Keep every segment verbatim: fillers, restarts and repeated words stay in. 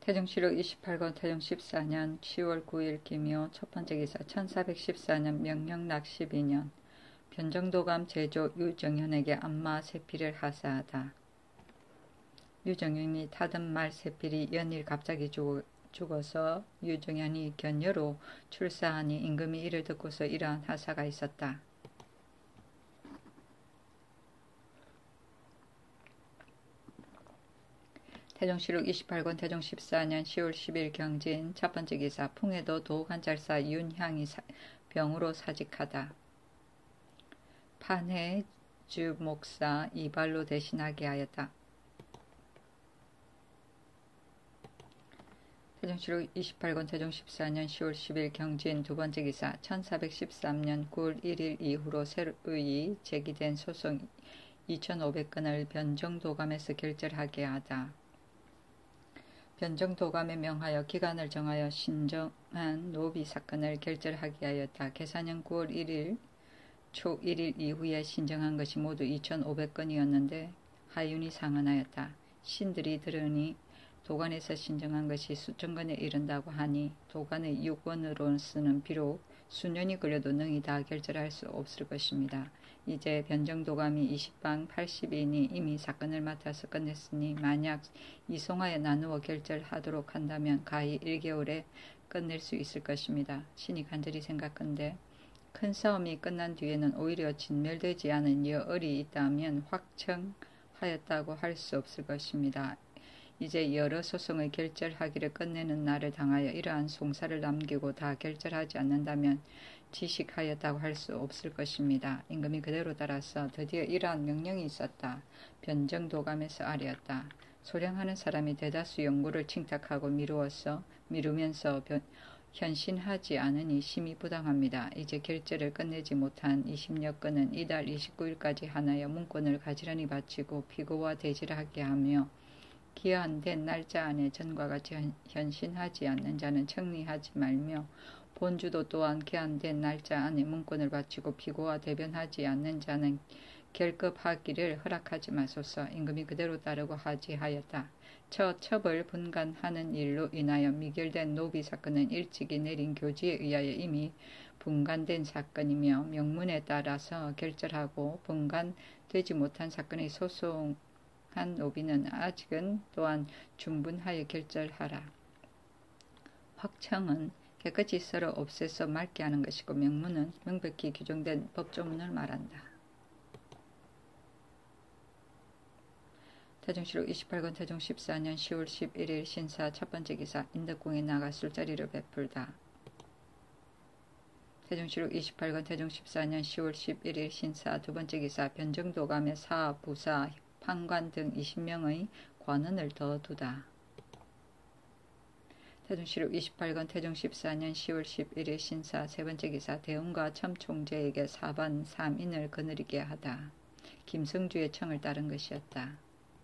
태종실록 이십팔 권 태종 십사 년 시월 구일 기묘 첫번째 기사 천사백십사 년 명령 락십이 년 변정도감 제조 유정현에게 안마 세필을 하사하다. 유정현이 타던 말 세필이 연일 갑자기 죽, 죽어서 유정현이 견여로 출사하니 임금이 이를 듣고서 이러한 하사가 있었다. 태종실록 이십팔 권 태종 십사 년 시월 십일 경진 첫번째 기사 풍해도 도관찰사 윤향이 사, 병으로 사직하다. 판해주 목사 이발로 대신하게 하였다. 태종실록 이십팔 권 태종 십사 년 시월 십일 경진 두번째 기사 천사백십삼 년 구월 일일 이후로 새로이 제기된 소송 이천오백 건을 변정도감에서 결절하게 하다. 변정도감에 명하여 기간을 정하여 신정한 노비 사건을 결절하게 하였다. 계사년 구월 일일 초 일일 이후에 신정한 것이 모두 이천오백 건이었는데 하윤이 상언하였다. 신들이 들으니 도관에서 신정한 것이 수천 건에 이른다고 하니 도관의 유권으로서는 비록 수년이 걸려도 능히 다 결절할 수 없을 것입니다. 이제 변정도감이 이십 방 팔십 인이 이미 사건을 맡아서 끝냈으니 만약 이송하여 나누어 결절하도록 한다면 가히 일 개월에 끝낼 수 있을 것입니다. 신이 간절히 생각한데 큰 싸움이 끝난 뒤에는 오히려 진멸되지 않은 여을이 있다면 확정하였다고 할 수 없을 것입니다. 이제 여러 소송을 결절하기를 끝내는 날을 당하여 이러한 송사를 남기고 다 결절하지 않는다면 지식하였다고 할 수 없을 것입니다. 임금이 그대로 따라서 드디어 이러한 명령이 있었다. 변정도감에서 아뢰었다. 소량하는 사람이 대다수 연구를 칭탁하고 미루어서 미루면서 변, 현신하지 않으니 심히 부당합니다. 이제 결절을 끝내지 못한 이십여 건은 이달 이십구일까지 하나여 문권을 가지런히 바치고 피고와 대지를 하게 하며 기한된 날짜 안에 전과 같이 현신하지 않는 자는 청리하지 말며 본주도 또한 기한된 날짜 안에 문권을 바치고 피고와 대변하지 않는 자는 결급하기를 허락하지 마소서. 임금이 그대로 따르고 하지하였다. 첫 첩을 분간하는 일로 인하여 미결된 노비 사건은 일찍이 내린 교지에 의하여 이미 분간된 사건이며 명문에 따라서 결절하고 분간되지 못한 사건의 소송 한 노비는 아직은 또한 중분하여 결절하라. 확청은 깨끗이 썰어 없애서 맑게 하는 것이고 명문은 명백히 규정된 법조문을 말한다. 태종실록 이십팔 권 태종 십사 년 시월 십일일 신사 첫번째 기사 인덕궁에 나가 술자리를 베풀다. 태종실록 이십팔 권 태종 십사 년 시월 십일일 신사 두번째 기사 변정도감의 사, 부사, 판관 등 이십 명의 관원을 더 두다. 태종실록 이십팔 권 태종 십사 년 시월 십일일 신사 세번째 기사 대운과 첨총재에게 사반 삼인을 거느리게 하다. 김성주의 청을 따른 것이었다.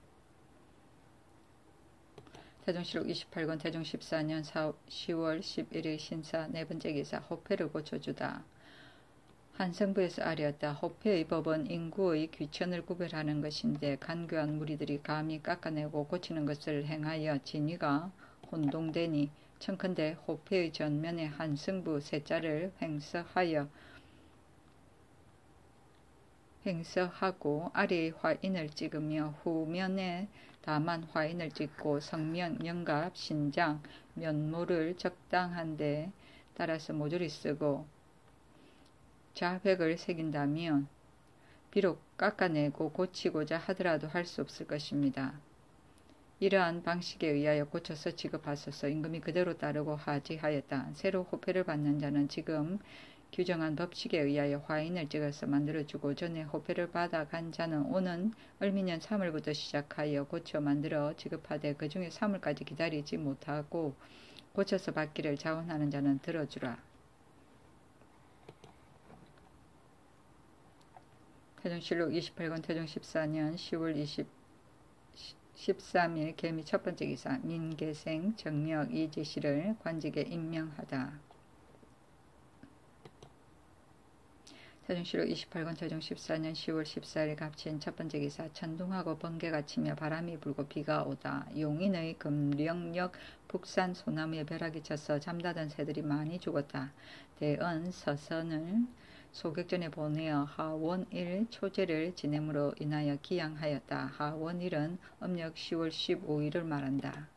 태종실록 이십팔 권 태종 십사 년 시월 십일일 신사 네번째 기사 호패를 고쳐주다. 한성부에서 아뢰었다. 호패의 법은 인구의 귀천을 구별하는 것인데 간교한 무리들이 감히 깎아내고 고치는 것을 행하여 진위가 혼동되니 청컨대 호패의 전면에 한성부 세자를 횡서하여 횡서하고 아래의 화인을 찍으며 후면에 다만 화인을 찍고 성명, 영갑, 신장, 면모를 적당한 데 따라서 모조리 쓰고 자백을 새긴다면 비록 깎아내고 고치고자 하더라도 할 수 없을 것입니다. 이러한 방식에 의하여 고쳐서 지급하소서. 임금이 그대로 따르고 하지하였다. 새로 호패를 받는 자는 지금 규정한 법칙에 의하여 화인을 찍어서 만들어주고 전에 호패를 받아간 자는 오는 을미년 삼월부터 시작하여 고쳐 만들어 지급하되 그 중에 삼월까지 기다리지 못하고 고쳐서 받기를 자원하는 자는 들어주라. 태종실록 이십팔 권 태종 십사 년 시월 십삼일 개미 첫번째 기사 민계생 정력 이지씨를 관직에 임명하다. 태중시록 이십팔 권 태중 십사 년 시월 십사일 갑진 첫 번째 기사. 천둥하고 번개가 치며 바람이 불고 비가 오다. 용인의 금령역 북산 소나무에 벼락이 쳐서 잠자던 새들이 많이 죽었다. 대은 서선을 소격전에 보내어 하원일 초제를 지냄으로 인하여 기양하였다. 하원일은 음력 시월 십오일을 말한다.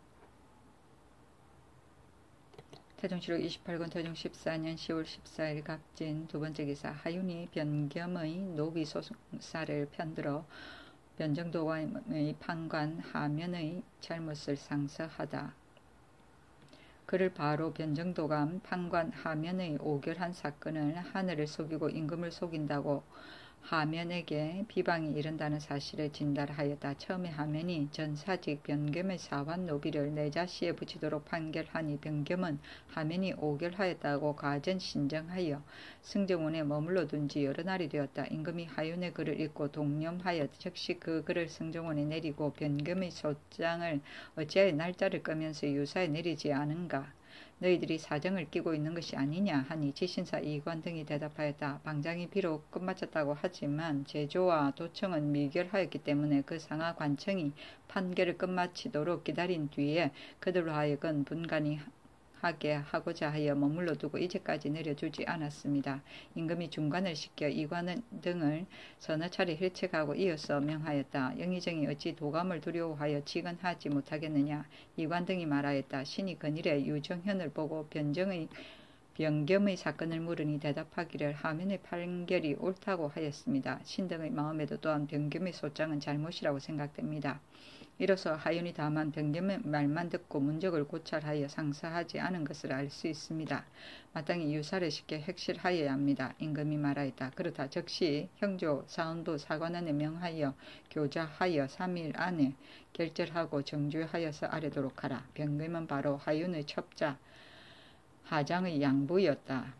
태중시록 이십팔 권 태중 십사 년 시월 십사일 갑진 두 번째 기사. 하윤이 변겸의 노비 소송사를 편들어 변정도감의 판관 하면의 잘못을 상서하다. 그를 바로 변정도감 판관 하면의 오결한 사건을 하늘을 속이고 임금을 속인다고 하면에게 비방이 이른다는 사실을 진달하였다. 처음에 하면이 전사직 변겸의 사환 노비를 내자시에 붙이도록 판결하니 변겸은 하면이 오결하였다고 가전 신정하여 승정원에 머물러 둔 지 여러 날이 되었다. 임금이 하윤의 글을 읽고 동념하여 즉시 그 글을 승정원에 내리고 변겸의 소장을 어찌하여 날짜를 끄면서 유사에 내리지 않은가? 너희들이 사정을 끼고 있는 것이 아니냐 하니 지신사 이관 등이 대답하였다. 방장이 비록 끝마쳤다고 하지만 제조와 도청은 미결하였기 때문에 그 상하 관청이 판결을 끝마치도록 기다린 뒤에 그들로 하여금 분간이 하게 하고자 하여 머물러 두고 이제까지 내려주지 않았습니다. 임금이 중관을 시켜 이관 등을 서너 차례 힐책하고 이어서 명하였다. 영의정이 어찌 도감을 두려워하여 직언하지 못하겠느냐. 이관 등이 말하였다. 신이 근일에 유정현을 보고 변정의 변겸의 사건을 물으니 대답하기를 하면의 판결이 옳다고 하였습니다. 신등의 마음에도 또한 변겸의 소장은 잘못이라고 생각됩니다. 이로써 하윤이 다만 변겸의 말만 듣고 문적을 고찰하여 상서하지 않은 것을 알 수 있습니다. 마땅히 유사를 시켜 핵실하여야 합니다. 임금이 말하였다. 그렇다. 즉시 형조 사헌도 사관원에 명하여 교자하여 삼 일 안에 결절하고 정주하여서 아뢰도록 하라. 변겸은 바로 하윤의 첩자 하장의 양부였다.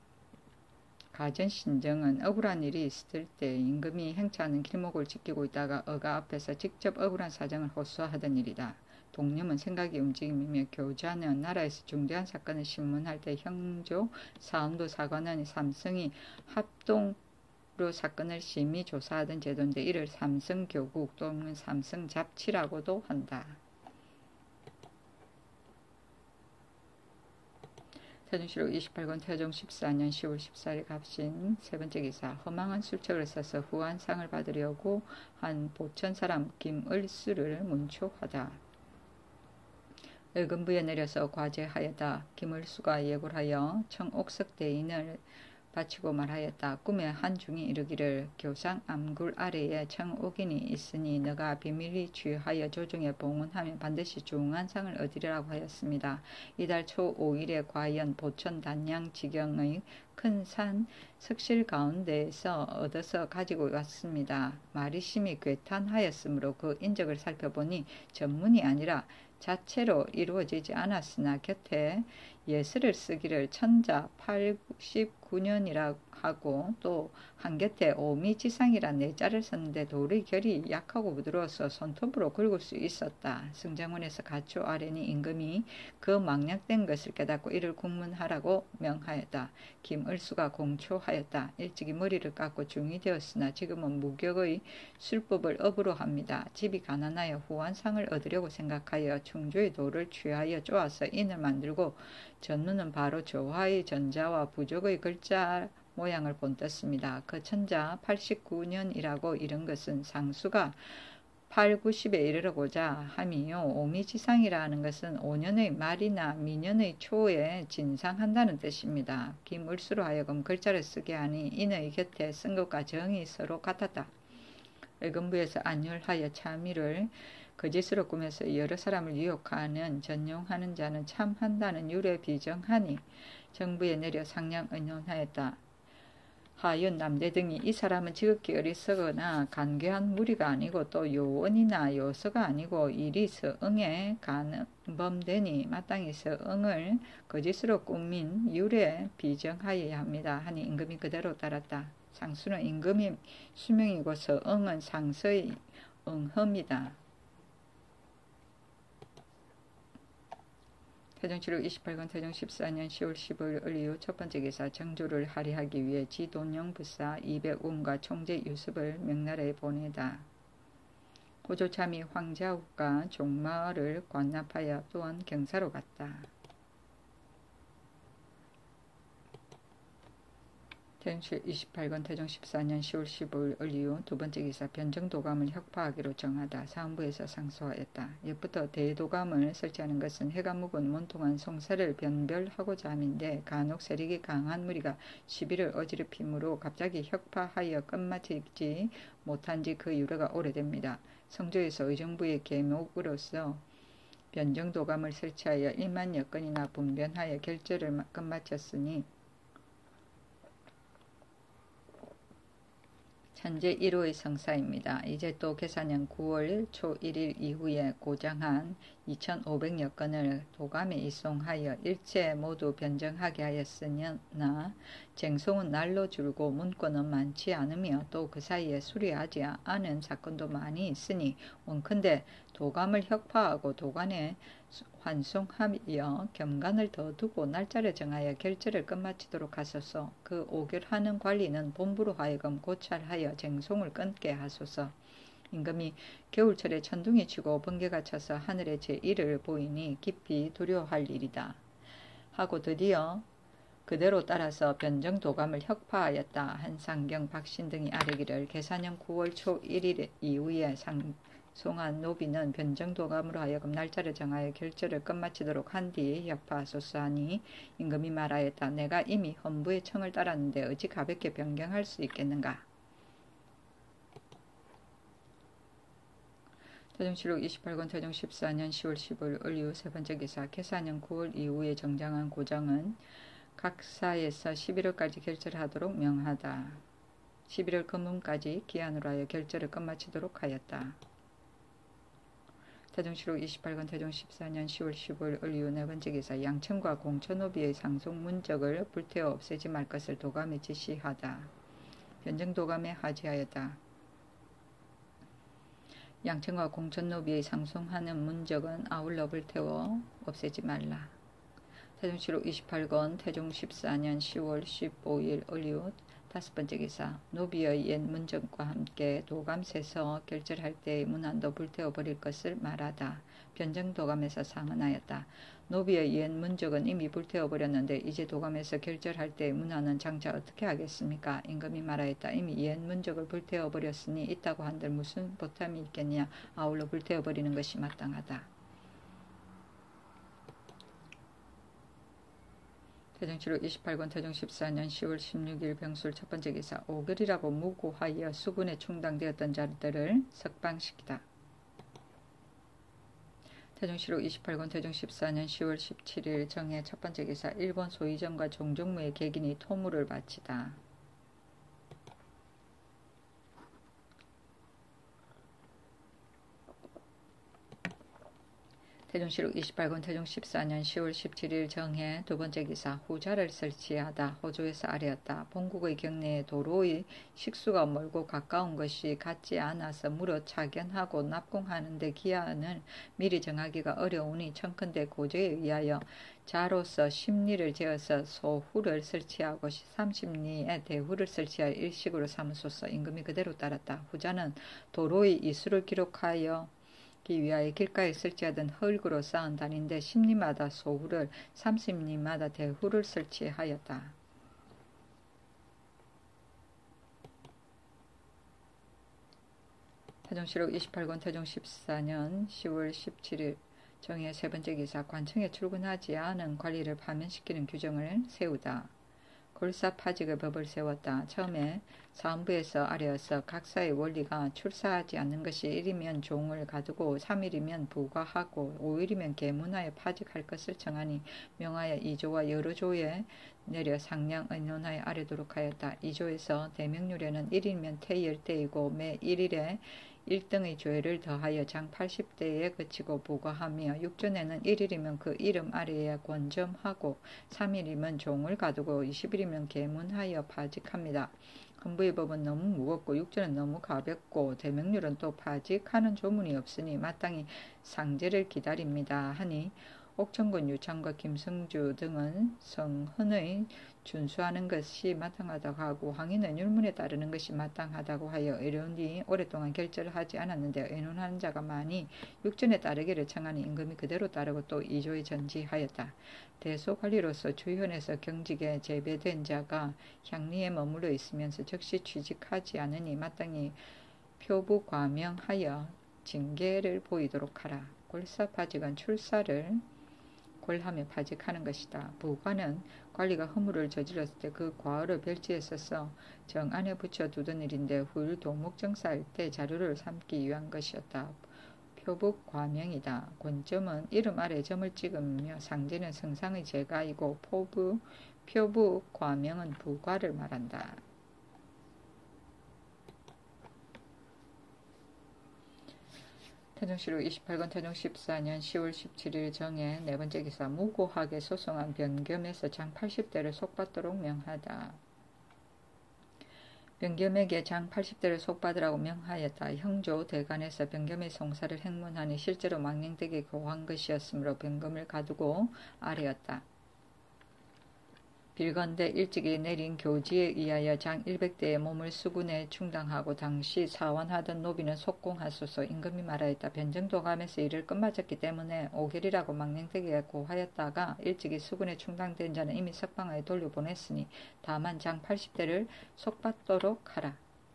가전신정은 억울한 일이 있을 때 임금이 행차하는 길목을 지키고 있다가 어가 앞에서 직접 억울한 사정을 호소하던 일이다. 동념은 생각이 움직이며 교자는 나라에서 중대한 사건을 신문할 때 형조, 사헌도 사관원의 삼성이 합동으로 사건을 심의 조사하던 제도인데 이를 삼성교국 또는 삼성잡치라고도 한다. 태중시록 이십팔 권 태종 십사 년 시월 십사일 갑신 세 번째 기사. 허망한 술책을 써서 후한상을 받으려고 한 보천사람 김을수를 문초하다. 을금부에 내려서 과제하였다. 김을수가 예고하여 청옥석대인을 바치고 말하였다. 꿈에 한중이 이르기를 교상 암굴 아래에 청옥인이 있으니 너가 비밀리 취하여 조정에 봉헌하면 반드시 중한 상을 얻으리라고 하였습니다. 이달 초 오일에 과연 보천 단양 지경의 큰 산 석실 가운데에서 얻어서 가지고 왔습니다. 말이 심히 괴탄하였으므로 그 인적을 살펴보니 전문이 아니라 자체로 이루어지지 않았으나 곁에 예설을 쓰기를 천자 팔십구 년이라 하고 또 한곁에 오미지상이란 내자를 썼는데 돌의 결이 약하고 부드러워서 손톱으로 긁을 수 있었다. 승정원에서 가초 아래니 임금이 그 망략된 것을 깨닫고 이를 국문하라고 명하였다. 김을수가 공초하였다. 일찍이 머리를 깎고 중이 되었으나 지금은 무격의 술법을 업으로 합니다. 집이 가난하여 후한상을 얻으려고 생각하여 충주의 돌을 취하여 쪼아서 인을 만들고 전문은 바로 조화의 전자와 부족의 글자 모양을 본떴습니다. 그 천자 팔십구 년이라고 이른 것은 상수가 팔, 구십에 이르고자 함이요. 오미지상이라는 것은 오 년의 말이나 미년의 초에 진상한다는 뜻입니다. 김을수로 하여금 글자를 쓰게 하니 인의 곁에 쓴 것과 정이 서로 같았다. 을금부에서 안율하여 참의를 거짓으로 꾸며서 여러 사람을 유혹하는 전용하는 자는 참한다는 율에 비정하니 정부에 내려 상량 의논하였다. 하윤, 남대 등이 이 사람은 지극히 어리석거나 간괴한 무리가 아니고 또 요원이나 요서가 아니고 일이 서응에 간범되니 마땅히 서응을 거짓으로 꾸민 율에 비정하여야 합니다. 하니 임금이 그대로 따랐다. 상수는 임금이 수명이고 서응은 상서의 응허입니다. 태종칠육 이십팔 권 태종 십사 년 시월 십오일 을이후 첫 번째 기사 정조를 할의하기 위해 지돈영 부사 이백운과 총재 유습을 명나라에 보내다. 호조참이 황자욱과 종마을을 관납하여 또한 경사로 갔다. 태종 이십팔 권 태종 십사 년 시월 십오일 을이후 두 번째 기사 변정도감을 혁파하기로 정하다. 사헌부에서 상소하였다. 옛부터 대도감을 설치하는 것은 해가 묵은 원통한 송사를 변별하고자 함인데 간혹 세력이 강한 무리가 시비를 어지럽히므로 갑자기 혁파하여 끝마치지 못한 지 그 유래가 오래됩니다. 성조에서 의정부의 계목으로서 변정도감을 설치하여 일만여 건이나 분변하여 결절을 끝마쳤으니 현재 일 호의 성사입니다. 이제 또 계사년 구월 초 일일 이후에 고장한 이천오백여 건을 도감에 이송하여 일체 모두 변정하게 하였으나 쟁송은 날로 줄고 문건은 많지 않으며 또 그 사이에 수리하지 않은 사건도 많이 있으니 원컨대 도감을 혁파하고 도관에 환송하여 겸간을 더 두고 날짜를 정하여 결제를 끝마치도록 하소서. 그 오결하는 관리는 본부로 하여금 고찰하여 쟁송을 끊게 하소서. 임금이 겨울철에 천둥이 치고 번개가 쳐서 하늘에 제일을 보이니 깊이 두려워할 일이다 하고 드디어 그대로 따라서 변정도감을 혁파하였다. 한상경, 박신 등이 아뢰기를 계사년 구월 초 일일 이후에 상송한 노비는 변정도감으로 하여금 날짜를 정하여 결제를 끝마치도록 한 뒤 혁파하소서 하니 임금이 말하였다. 내가 이미 헌부의 청을 따랐는데 어찌 가볍게 변경할 수 있겠는가. 태종실록 이십팔 권 태종 십사 년 시월 십오일 을이후 세 번째 기사 계사년 구월 이후에 정장한 고장은 각 사에서 십일월까지 결제를 하도록 명하다. 십일월 금음까지 기한으로 하여 결제를 끝마치도록 하였다. 태종실록 이십팔 권 태종 십사 년 시월 십오일 을이후 네 번째 기사 양천과 공천노비의 상속 문적을 불태워 없애지 말 것을 도감에 지시하다. 변정도감에 하지하였다. 양천과 공천노비의 상송하는 문적은 아울러 불태워 없애지 말라. 태종실록 이십팔 권 태종 십사 년 시월 십오일 을이후 다섯 번째 기사 노비의 옛 문적과 함께 도감세서 결절할 때의 문안도 불태워 버릴 것을 말하다. 변정도감에서 상언하였다. 노비의 옛 문적은 이미 불태워 버렸는데 이제 도감에서 결절할 때의 문안은 장차 어떻게 하겠습니까? 임금이 말하였다. 이미 옛 문적을 불태워 버렸으니 있다고 한들 무슨 보탬이 있겠냐. 아울러 불태워 버리는 것이 마땅하다. 태종실록 이십팔 권 태종 십사 년 시월 십육일 병술 첫 번째 기사 오결이라고 무고하여 수군에 충당되었던 자들을 석방시키다. 태종실록 이십팔 권 태종 십사 년 시월 십칠일 정해 첫 번째 기사 일본 소이점과 종종무의 객인이 토물을 바치다. 태종실록 이십팔 권 태종 십사 년 시월 십칠일 정해 두 번째 기사 후자를 설치하다. 호조에서 아뢰었다. 본국의 경내에 도로의 식수가 멀고 가까운 것이 같지 않아서 물어 차견하고 납공하는데 기한을 미리 정하기가 어려우니 청컨대 고조에 의하여 자로서 십리를 재어서 소후를 설치하고 삼십리에 대후를 대후를 일식으로 삼으소서. 임금이 그대로 따랐다. 후자는 도로의 이수를 기록하여 기 위하여 길가에 설치하던 흙으로 쌓은 단인데 십리마다 소후를 삼십리마다 대후를 설치하였다. 태종실록 이십팔 권 태종 십사 년 시월 십칠일 정해 세 번째 기사 관청에 출근하지 않은 관리를 파면시키는 규정을 세우다. 골사파직의 법을 세웠다. 처음에 사헌부에서 아뢰어서 각사의 원리가 출사하지 않는 것이 일이면 종을 가두고 삼일이면 부과하고 오일이면 계문하여 파직할 것을 정하니 명하여 이조와 여러 조에 내려 상량 의논하여 아뢰도록 하였다. 이조에서 대명률에는 일일이면 태열대이고 매 일일에 일 등의 조회를 더하여 장 팔십 대에 그치고 부과하며 육전에는 일일이면 그 이름 아래에 권점하고 삼일이면 종을 가두고 이십일이면 계문하여 파직합니다. 헌부의 법은 너무 무겁고 육전은 너무 가볍고 대명률은 또 파직하는 조문이 없으니 마땅히 상제를 기다립니다 하니 옥천군 유창과 김성주 등은 성헌의 준수하는 것이 마땅하다고 하고 황희는 율문에 따르는 것이 마땅하다고 하여 의논이 오랫동안 결절을 하지 않았는데 의논하는 자가 많이 육전에 따르기를 청하니 임금이 그대로 따르고 또 이조에 전지하였다. 대소관리로서 주현에서 경직에 제배된 자가 향리에 머물러 있으면서 즉시 취직하지 않으니 마땅히 표부과명하여 징계를 보이도록 하라. 골사파직은 출사를 골하며 파직하는 것이다. 부과는 관리가 허물을 저질렀을 때 그 과업을 별지에 써서 정 안에 붙여두던 일인데 후일 동목정사할 때 자료를 삼기 위한 것이었다. 표북과명이다. 권점은 이름 아래 점을 찍으며 상제는 성상의 제가이고 포부, 표북과명은 부과를 말한다. 태종실록 이십팔 권 태종 십사 년 시월 십칠일 정에 네 번째 기사 무고하게 소송한 변겸에서 장 팔십 대를 속받도록 명하다. 변겸에게 장 팔십 대를 속받으라고 명하였다. 형조 대간에서 변겸의 송사를 행문하니 실제로 망령되게 고한 것이었으므로 변겸을 가두고 아뢰었다. 빌건대 일찍이 내린 교지에 의하여 장 백 대의 몸을 수군에 충당하고 당시 사원하던 노비는 속공하소서. 임금이 말하였다. 변정도감에서 일을 끝마쳤기 때문에 오결이라고 망령되게 고하였다가 일찍이 수군에 충당된 자는 이미 석방하여 돌려보냈으니 다만 장 팔십 대를 속받도록 하라.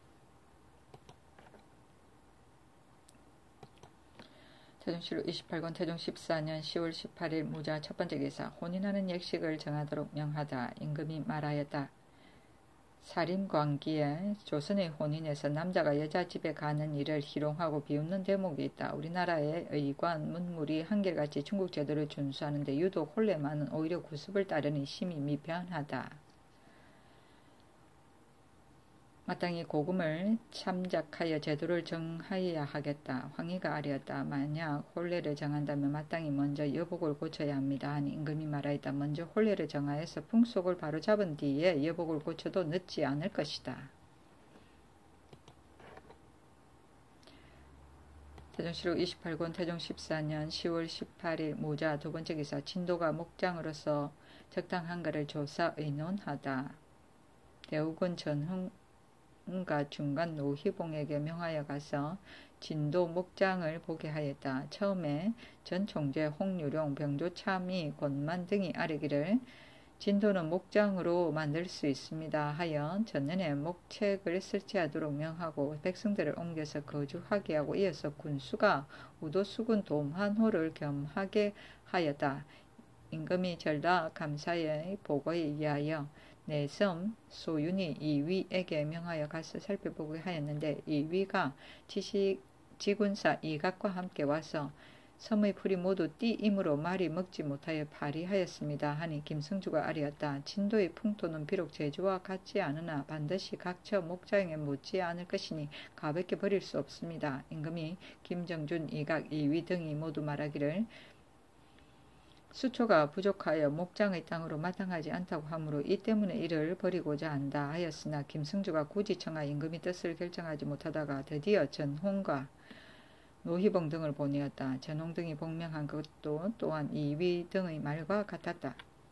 태종실록 이십팔 권 태종 십사 년 시월 십팔일 무자 첫 번째 기사 혼인하는 역식을 정하도록 명하다. 임금이 말하였다. 사림광기에 조선의 혼인에서 남자가 여자 집에 가는 일을 희롱하고 비웃는 대목이 있다. 우리나라의 의관, 문물이 한결같이 중국 제도를 준수하는데 유독 혼례만은 오히려 구습을 따르니 심히 미편하다. 마땅히 고금을 참작하여 제도를 정하여야 하겠다. 황희가 아뢰었다. 만약 혼례를 정한다면 마땅히 먼저 여복을 고쳐야 합니다. 하니 임금이 말하였다. 먼저 혼례를 정하여서 풍속을 바로잡은 뒤에 여복을 고쳐도 늦지 않을 것이다. 태종실록 이십팔 권 태종 십사 년 시월 십팔일 무자 두 번째 기사 진도가 목장으로서 적당한가를 조사 의논하다. 대우군 전흥 가 중간 노희봉에게 명하여 가서 진도 목장을 보게 하였다. 처음에 전 총재 홍유룡, 병조참이, 권만 등이 아뢰기를 진도는 목장으로 만들 수 있습니다 하여 전년에 목책을 설치하도록 명하고 백성들을 옮겨서 거주하게 하고 이어서 군수가 우도수군 도만호를 겸하게 하였다. 임금이 전라 감사의 보고에 의하여 내섬 소윤이 이위에게 명하여 가서 살펴보게 하였는데 이위가 지식, 지군사 이각과 함께 와서 섬의 풀이 모두 띠이므로 말이 먹지 못하여 파리하였습니다 하니 김성주가 아뢰었다. 진도의 풍토는 비록 제주와 같지 않으나 반드시 각처 목장에 묻지 않을 것이니 가볍게 버릴 수 없습니다. 임금이 김정준, 이각, 이위 등이 모두 말하기를 수초가 부족하여 목장의 땅으로 마땅하지 않다고 하므로 이 때문에 이를 버리고자 한다 하였으나 김승주가 굳이 청하 임금이 뜻을 결정하지 못하다가 드디어 전홍과 노희봉 등을 보내었다. 전홍 등이 복명한 것도 또한 이위 등의 말과 같았다.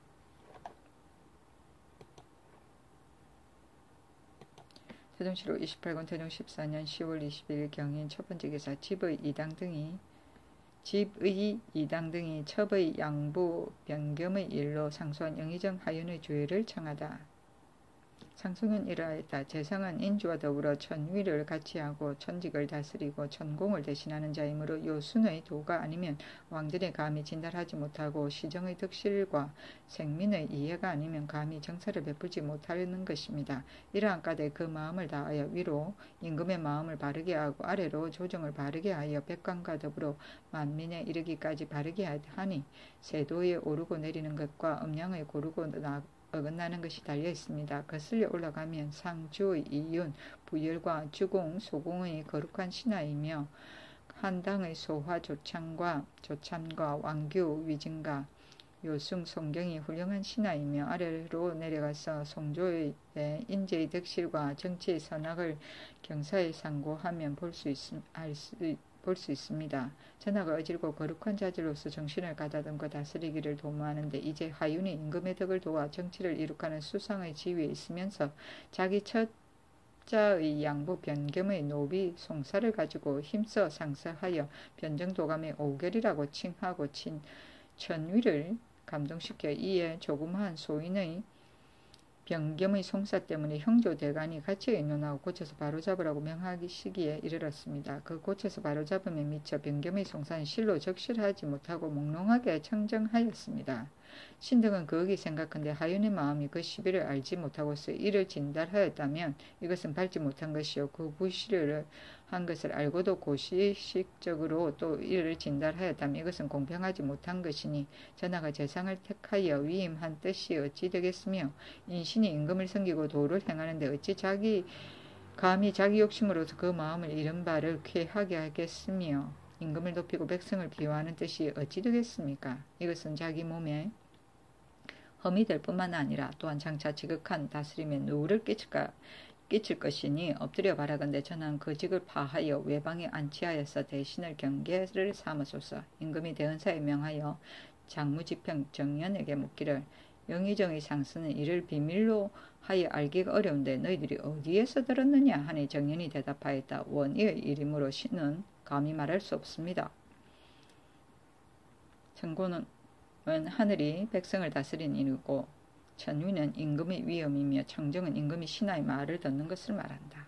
태종실록 이십팔 권 태종 십사 년 시월 이십일 경인 첫 번째 기사 집의 이당 등이 집의 이당 등이 첩의 양부 변겸의 일로 상소한 영의정 하윤의 주의를 청하다. 상소는 이러하였다. 재상은 인주와 더불어 천위를 같이 하고 천직을 다스리고 천공을 대신하는 자이므로 요순의 도가 아니면 왕전에 감히 진달하지 못하고 시정의 덕실과 생민의 이해가 아니면 감히 정사를 베풀지 못하는 것입니다. 이러한 까닭에 그 마음을 다하여 위로 임금의 마음을 바르게 하고 아래로 조정을 바르게 하여 백관과 더불어 만민에 이르기까지 바르게 하니 세도에 오르고 내리는 것과 음양에 고르고 나 어긋나는 것이 달려 있습니다. 거슬려 올라가면 상주의 이윤, 부열과 주공, 소공의 거룩한 신하이며 한당의 소화 조창과 조참과 왕규, 위진가, 요승, 송경이 훌륭한 신하이며 아래로 내려가서 송조의 인재의 덕실과 정치의 선악을 경사에 상고하면 볼 수 있음, 알 수, 볼 수 있습니다. 전하가 어질고 거룩한 자질로서 정신을 가다듬고 다스리기를 도모하는데 이제 하윤이 임금의 덕을 도와 정치를 이룩하는 수상의 지위에 있으면서 자기 첫자의 양부 변겸의 노비 송사를 가지고 힘써 상서하여 변정도감의 오결이라고 칭하고 친 천위를 감동시켜 이에 조그마한 소인의 변겸의 송사 때문에 형조대간이 같이 의논하고 고쳐서 바로잡으라고 명하시기에 이르렀습니다. 그 고쳐서 바로잡음에 미쳐 변겸의 송사는 실로 적실하지 못하고 몽롱하게 청정하였습니다. 신등은 거기 생각한데 하윤의 마음이 그 시비를 알지 못하고서 이를 진달하였다면 이것은 밟지 못한 것이요 그 부실을 한 것을 알고도 고시식적으로 또 이를 진달하였다면 이것은 공평하지 못한 것이니 전하가 재상을 택하여 위임한 뜻이 어찌 되겠으며 인신이 임금을 섬기고 도를 행하는데 어찌 자기 감히 자기 욕심으로서 그 마음을 잃은 바를 쾌하게 하겠으며 임금을 높이고 백성을 비호하는 뜻이 어찌 되겠습니까? 이것은 자기 몸에 험이 될 뿐만 아니라 또한 장차 지극한 다스림에 누를 끼칠까, 끼칠 것이니 엎드려 바라건대 전하는 그 직을 파하여 외방에 안치하여서 대신을 경계를 삼으소서. 임금이 대은사에 명하여 장무지평 정연에게 묻기를 영의정의 상스는 이를 비밀로 하여 알기가 어려운데 너희들이 어디에서 들었느냐 하니 정연이 대답하였다. 원의의 일이므로 신은 감히 말할 수 없습니다. 천고는 하늘이 백성을 다스린 이유고 천위는 임금의 위엄이며 청정은 임금이 신하의 말을 듣는 것을 말한다.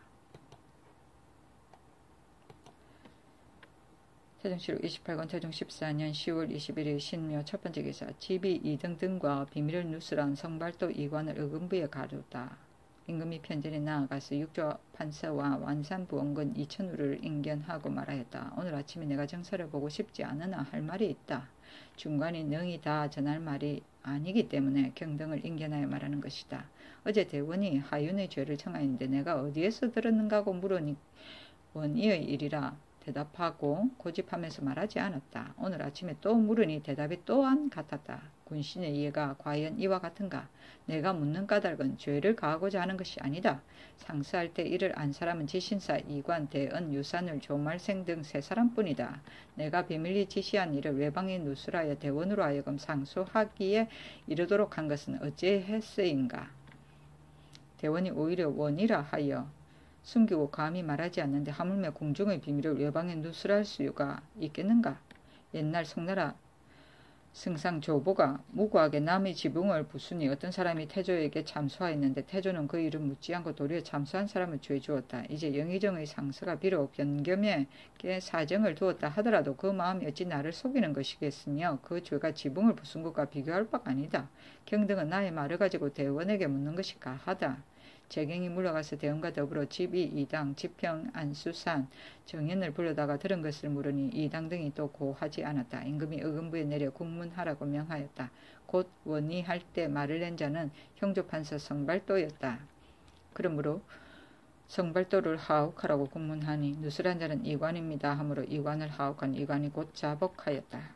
태종실록 이십팔 권 태종 십사 년 시월 이십일일 신묘 첫 번째 기사 집이 이등 등과 비밀을 누설한 성발도 이관을 의금부에 가두다. 임금이 편전에 나아가서 육조 판서와 완산부원군 이천우를 인견하고 말하였다. 오늘 아침에 내가 정사를 보고 싶지 않으나 할 말이 있다. 중관이 능히 다 전할 말이 아니기 때문에 경등을 인견하여 말하는 것이다. 어제 대원이 하윤의 죄를 청하였는데 내가 어디에서 들었는가고 물으니 원의의 일이라 대답하고 고집하면서 말하지 않았다. 오늘 아침에 또 물으니 대답이 또한 같았다. 군신의 이해가 과연 이와 같은가? 내가 묻는 까닭은 죄를 가하고자 하는 것이 아니다. 상서할 때 이를 안 사람은 지신사, 이관, 대은, 유산을, 조말생 등 세 사람뿐이다. 내가 비밀리 지시한 일을 외방에 누설하여 대원으로 하여금 상소하기에 이르도록 한 것은 어찌했으인가? 대원이 오히려 원이라 하여 숨기고 감히 말하지 않는데 하물며 궁중의 비밀을 외방에 누설할 수가 있겠는가? 옛날 송나라 승상 조보가 무고하게 남의 지붕을 부수니 어떤 사람이 태조에게 참수하였는데 태조는 그 일을 묻지 않고 도리어 참수한 사람을 죄 주었다. 이제 영의정의 상서가 비록 변겸에게 사정을 두었다 하더라도 그 마음이 어찌 나를 속이는 것이겠으며 그 죄가 지붕을 부순 것과 비교할 바가 아니다. 경등은 나의 말을 가지고 대원에게 묻는 것이 가하다. 재경이 물러가서 대원과 더불어 집이 이당, 지평, 안수산, 정연을 불러다가 들은 것을 물으니 이당 등이 또 고하지 않았다. 임금이 의금부에 내려 국문하라고 명하였다. 곧 원의할 때 말을 낸 자는 형조판서 성발도였다. 그러므로 성발도를 하옥하라고 국문하니 누설한 자는 이관입니다 하므로 이관을 하옥한 이관이 곧 자복하였다.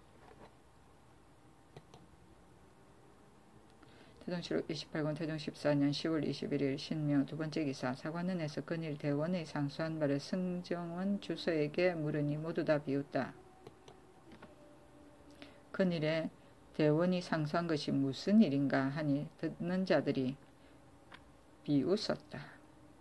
태종실록 이십팔 권 태종 십사 년 시월 이십일일 신묘 두 번째 기사 사관원에서 근일 대원의 상소한 바를 승정원 주서에게 물으니 모두 다 비웃다. 근일에 대원이 상소한 것이 무슨 일인가 하니 듣는 자들이 비웃었다.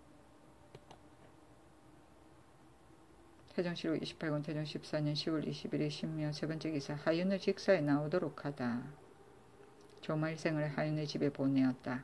태종실록 이십팔 권 태종 십사 년 시월 이십일일 신묘 세 번째 기사 하윤을 직사에 나오도록 하다. 조말생을 하윤의 집에 보내었다.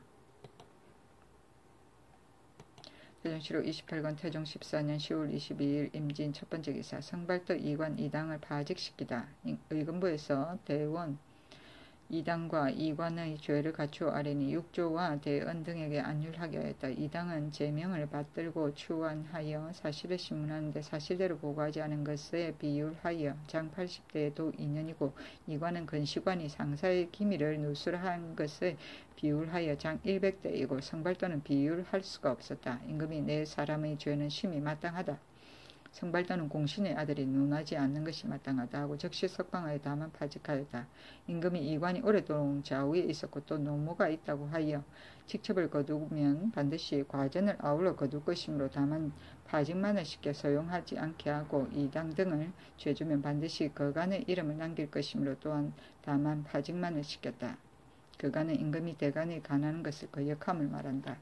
태종실록 이십팔 권 태종 십사 년 시월 이십이일 임진 첫 번째 기사 성발도 이관 이당을 파직시키다. 의금부에서 대원 이당과 이관의 죄를 갖추어 아뢰니 육조와 대은 등에게 안율하게 하였다. 이당은 제명을 받들고 추원하여 사실을 신문하는데 사실대로 보고하지 않은 것에 비율하여 장 팔십 대에도 이 년이고 이관은 근시관이 상사의 기밀을 누설한 것을 비율하여 장 백 대이고 성발도는 비율할 수가 없었다. 임금이 네 사람의 죄는 심히 마땅하다. 성발도는 공신의 아들이 논하지 않는 것이 마땅하다 하고 즉시 석방하여 다만 파직하였다. 임금이 이관이 오랫동안 좌우에 있었고 또 노모가 있다고 하여 직첩을 거두면 반드시 과전을 아울러 거둘 것이므로 다만 파직만을 시켜 소용하지 않게 하고 이당 등을 죄주면 반드시 거간의 이름을 남길 것이므로 또한 다만 파직만을 시켰다. 그간은 임금이 대간에 관하는 것을 거역함을 말한다.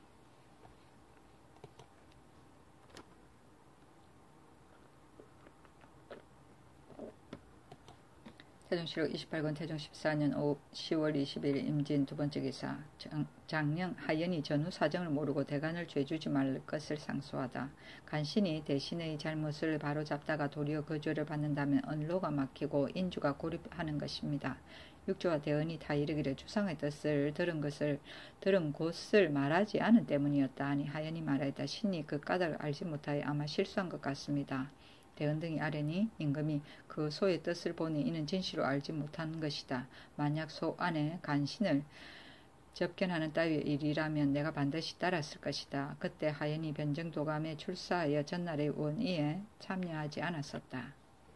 태종실록 이십팔 권 태종 십사 년 시월 이십일 일 임진 두 번째 기사. 장령 하연이 전후 사정을 모르고 대간을 죄주지 말 것을 상소하다. 간신히 대신의 잘못을 바로잡다가 도리어 그 죄를 받는다면 언로가 막히고 인주가 고립하는 것입니다. 육조와 대언이 다 이르기를 주상의 뜻을 들은 것을 들은 곳을 말하지 않은 때문이었다 하니 하연이 말하였다. 신이 그 까닭을 알지 못하여 아마 실수한 것 같습니다. 대언 등이 아뢰니 임금이 그 소의 뜻을 보니 이는 진실로 알지 못한 것이다. 만약 소 안에 간신을 접견하는 따위의 일이라면 내가 반드시 따랐을 것이다. 그때 하연이 변정도감에 출사하여 전날의 원의에 참여하지 않았었다.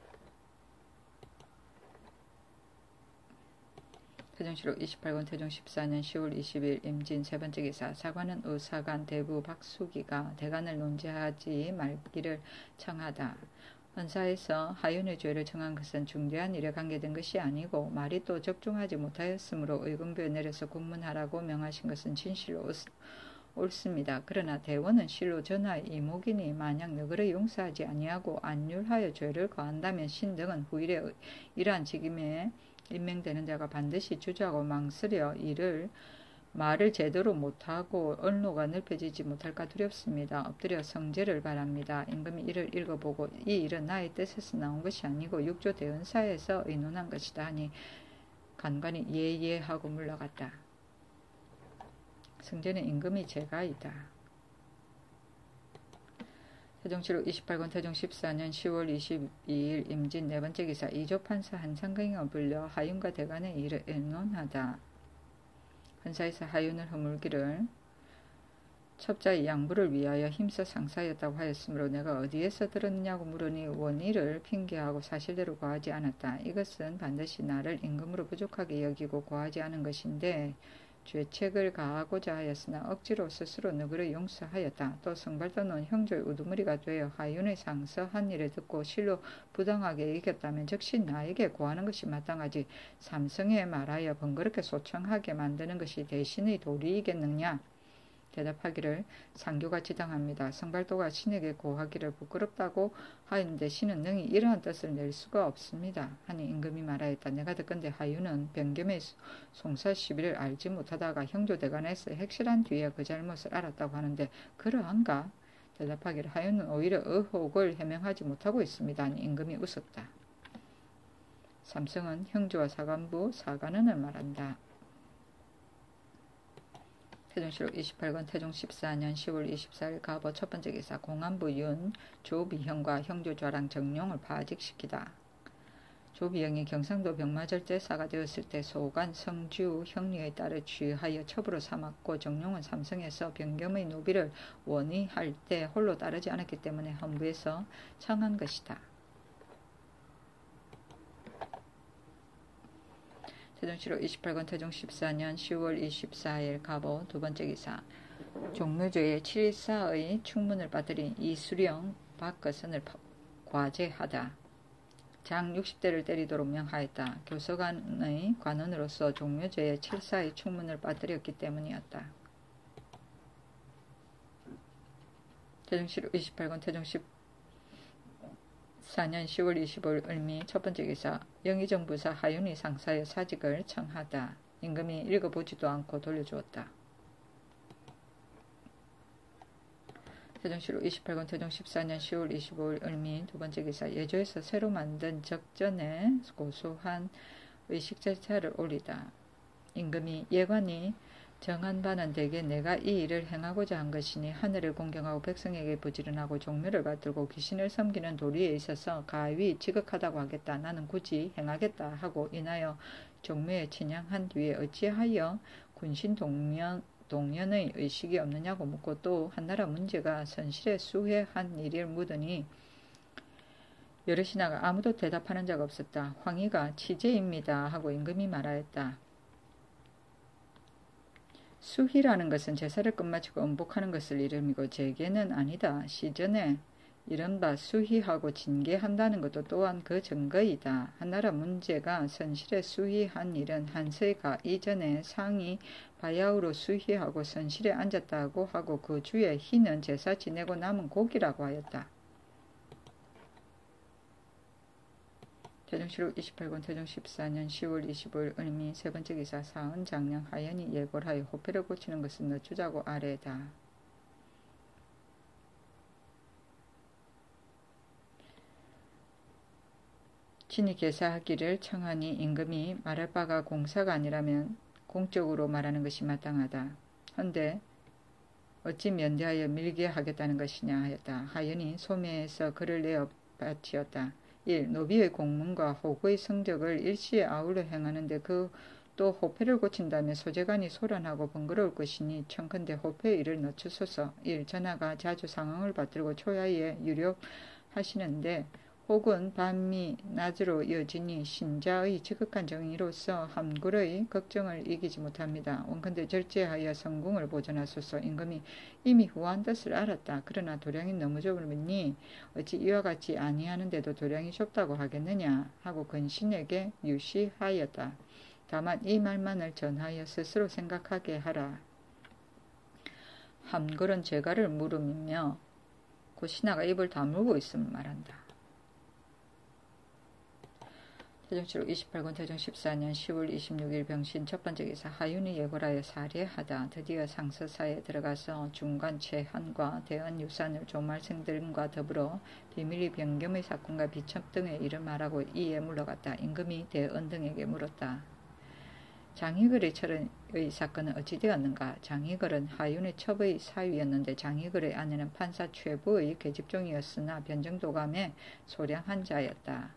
태종실록 이십팔 권 태종 십사 년 시월 이십일 일 임진 세 번째 기사. 사관은 의사관 대부 박수기가 대간을 논지하지 말기를 청하다. 헌사에서 하윤의 죄를 정한 것은 중대한 일에 관계된 것이 아니고 말이 또 적중하지 못하였으므로 의금부에 내려서 국문하라고 명하신 것은 진실로 옳습니다. 그러나 대원은 실로 전하의 이목이니 만약 너그러 용서하지 아니하고 안율하여 죄를 거한다면 신등은 후일에 이러한 직임에 임명되는 자가 반드시 주저하고 망설여 이를 말을 제대로 못하고 언로가 넓혀지지 못할까 두렵습니다. 엎드려 성제를 바랍니다. 임금이 이를 읽어보고 이 일은 나의 뜻에서 나온 것이 아니고 육조 대언사에서 의논한 것이다 하니 간관이 예예 하고 물러갔다. 성제는 임금이 제가이다. 태종실록 이십팔 권 태종 십사 년 시월 이십이 일 임진 네 번째 기사. 이조 판사 한상경을 불려 하윤과 대간의 일을 의논하다. 헌사에서 하윤을 허물기를 첩자의 양부를 위하여 힘써 상사였다고 하였으므로 내가 어디에서 들었느냐고 물으니 원의를 핑계하고 사실대로 고하지 않았다. 이것은 반드시 나를 임금으로 부족하게 여기고 고하지 않은 것인데 죄책을 가하고자 하였으나 억지로 스스로 너그러 용서하였다. 또 성발도는 형조의 우두머리가 되어 하윤의 상서한 일을 듣고 실로 부당하게 이겼다면 즉시 나에게 고하는 것이 마땅하지 삼성에 말하여 번거롭게 소청하게 만드는 것이 대신의 도리이겠느냐. 대답하기를 상교가 지당합니다. 성발도가 신에게 고하기를 부끄럽다고 하였는데 신은 능히 이러한 뜻을 낼 수가 없습니다. 하니 임금이 말하였다. 내가 듣건대 하윤은 변겸의 송사 시비를 알지 못하다가 형조대간에서 핵실한 뒤에 그 잘못을 알았다고 하는데 그러한가? 대답하기를 하윤은 오히려 의혹을 해명하지 못하고 있습니다. 하니 임금이 웃었다. 삼성은 형조와 사관부 사관원을 말한다. 태종실록 이십팔 권 태종 십사 년 시월 이십사 일 가보 첫 번째 기사. 공안부 윤 조비형과 형조 좌랑 정룡을 파직시키다. 조비형이 경상도 병마절제사가 되었을 때 소관 성주 형리에 따라 취하여 첩으로 삼았고 정룡은 삼성에서 변겸의 노비를 원의할 때 홀로 따르지 않았기 때문에 헌부에서 청한 것이다. 태종실록 이십팔 권 태종 십사 년 시월 이십사 일 가보 두 번째 기사. 종묘제의 칠사의 충문을 빠뜨린 이수령 박거선을 과제하다. 장 육십 대를 때리도록 명하였다. 교서관의 관원으로서 종묘제의 칠사의 충문을 빠뜨렸기 때문이었다. 태종실록 이십팔 권 태종 십사 년 시월 이십오 일 을미 첫 번째 기사. 영의정부사 하윤이 상사의 사직을 청하다. 임금이 읽어보지도 않고 돌려주었다. 태종실록 이십팔 권 태종 십사 년 시월 이십오 일 을미 두 번째 기사. 예조에서 새로 만든 적전에 고소한 의식제차를 올리다. 임금이 예관이 정한 바는 대개 내가 이 일을 행하고자 한 것이니 하늘을 공경하고 백성에게 부지런하고 종묘를 받들고 귀신을 섬기는 도리에 있어서 가히 지극하다고 하겠다. 나는 굳이 행하겠다 하고 인하여 종묘에 친양한 뒤에 어찌하여 군신 동면, 동연의 의식이 없느냐고 묻고 또 한나라 문제가 선실에 수회한 일을 묻으니 여러 신하가 아무도 대답하는 자가 없었다. 황희가 치제입니다 하고 임금이 말하였다. 수희라는 것은 제사를 끝마치고 음복하는 것을 이름이고 제계는 아니다. 시전에 이른바 수희하고 징계한다는 것도 또한 그 증거이다. 한나라 문제가 선실에 수희한 일은 한세가 이전에 상이 바야흐로 수희하고 선실에 앉았다고 하고 그 주에 희는 제사 지내고 남은 고기라고 하였다. 태종실록 이십팔 권 태종 십사 년 시월 이십오일 을미 세 번째 기사 사은 장령 하연이 예고를 하여 호패를 고치는 것은 너주자고 아래다. 친히 계사하기를 청하니 임금이 말할 바가 공사가 아니라면 공적으로 말하는 것이 마땅하다. 헌데 어찌 면대하여 밀게 하겠다는 것이냐 하였다. 하연이 소매에서 글을 내어 바치었다. 일. 노비의 공문과 호구의 성적을 일시에 아울러 행하는데 그 또 호패를 고친다면 소재관이 소란하고 번거로울 것이니 청컨대 호패의 일을 늦추소서. 일. 전하가 자주 상황을 받들고 초야에 유력하시는데 혹은 밤이 낮으로 이어지니 신자의 지극한 정의로서 함굴의 걱정을 이기지 못합니다. 원컨대 절제하여 성궁을 보존하소서. 임금이 이미 후한 뜻을 알았다. 그러나 도량이 너무 좁으니 어찌 이와 같이 아니하는데도 도량이 좁다고 하겠느냐 하고 근신에게 유시하였다. 다만 이 말만을 전하여 스스로 생각하게 하라. 함굴은 죄가를 물음이며 그 신하가 입을 다물고 있음을 말한다. 태종실록 이십팔 권 태종 십사 년 시월 이십육일 병신 첫 번째 기사 하윤이 예고하여 사례하다. 드디어 상서사에 들어가서 중관 최한과 대언 유산을 조말생 등과 더불어 비밀리 병겸의 사건과 비첩 등의 일을 말하고 이에 물러갔다. 임금이 대언 등에게 물었다. 장희걸의 철의 사건은 어찌 되었는가? 장희걸은 하윤의 첩의 사위였는데 장희걸의 아내는 판사 최부의 계집종이었으나 변정도감에 소량한 자였다.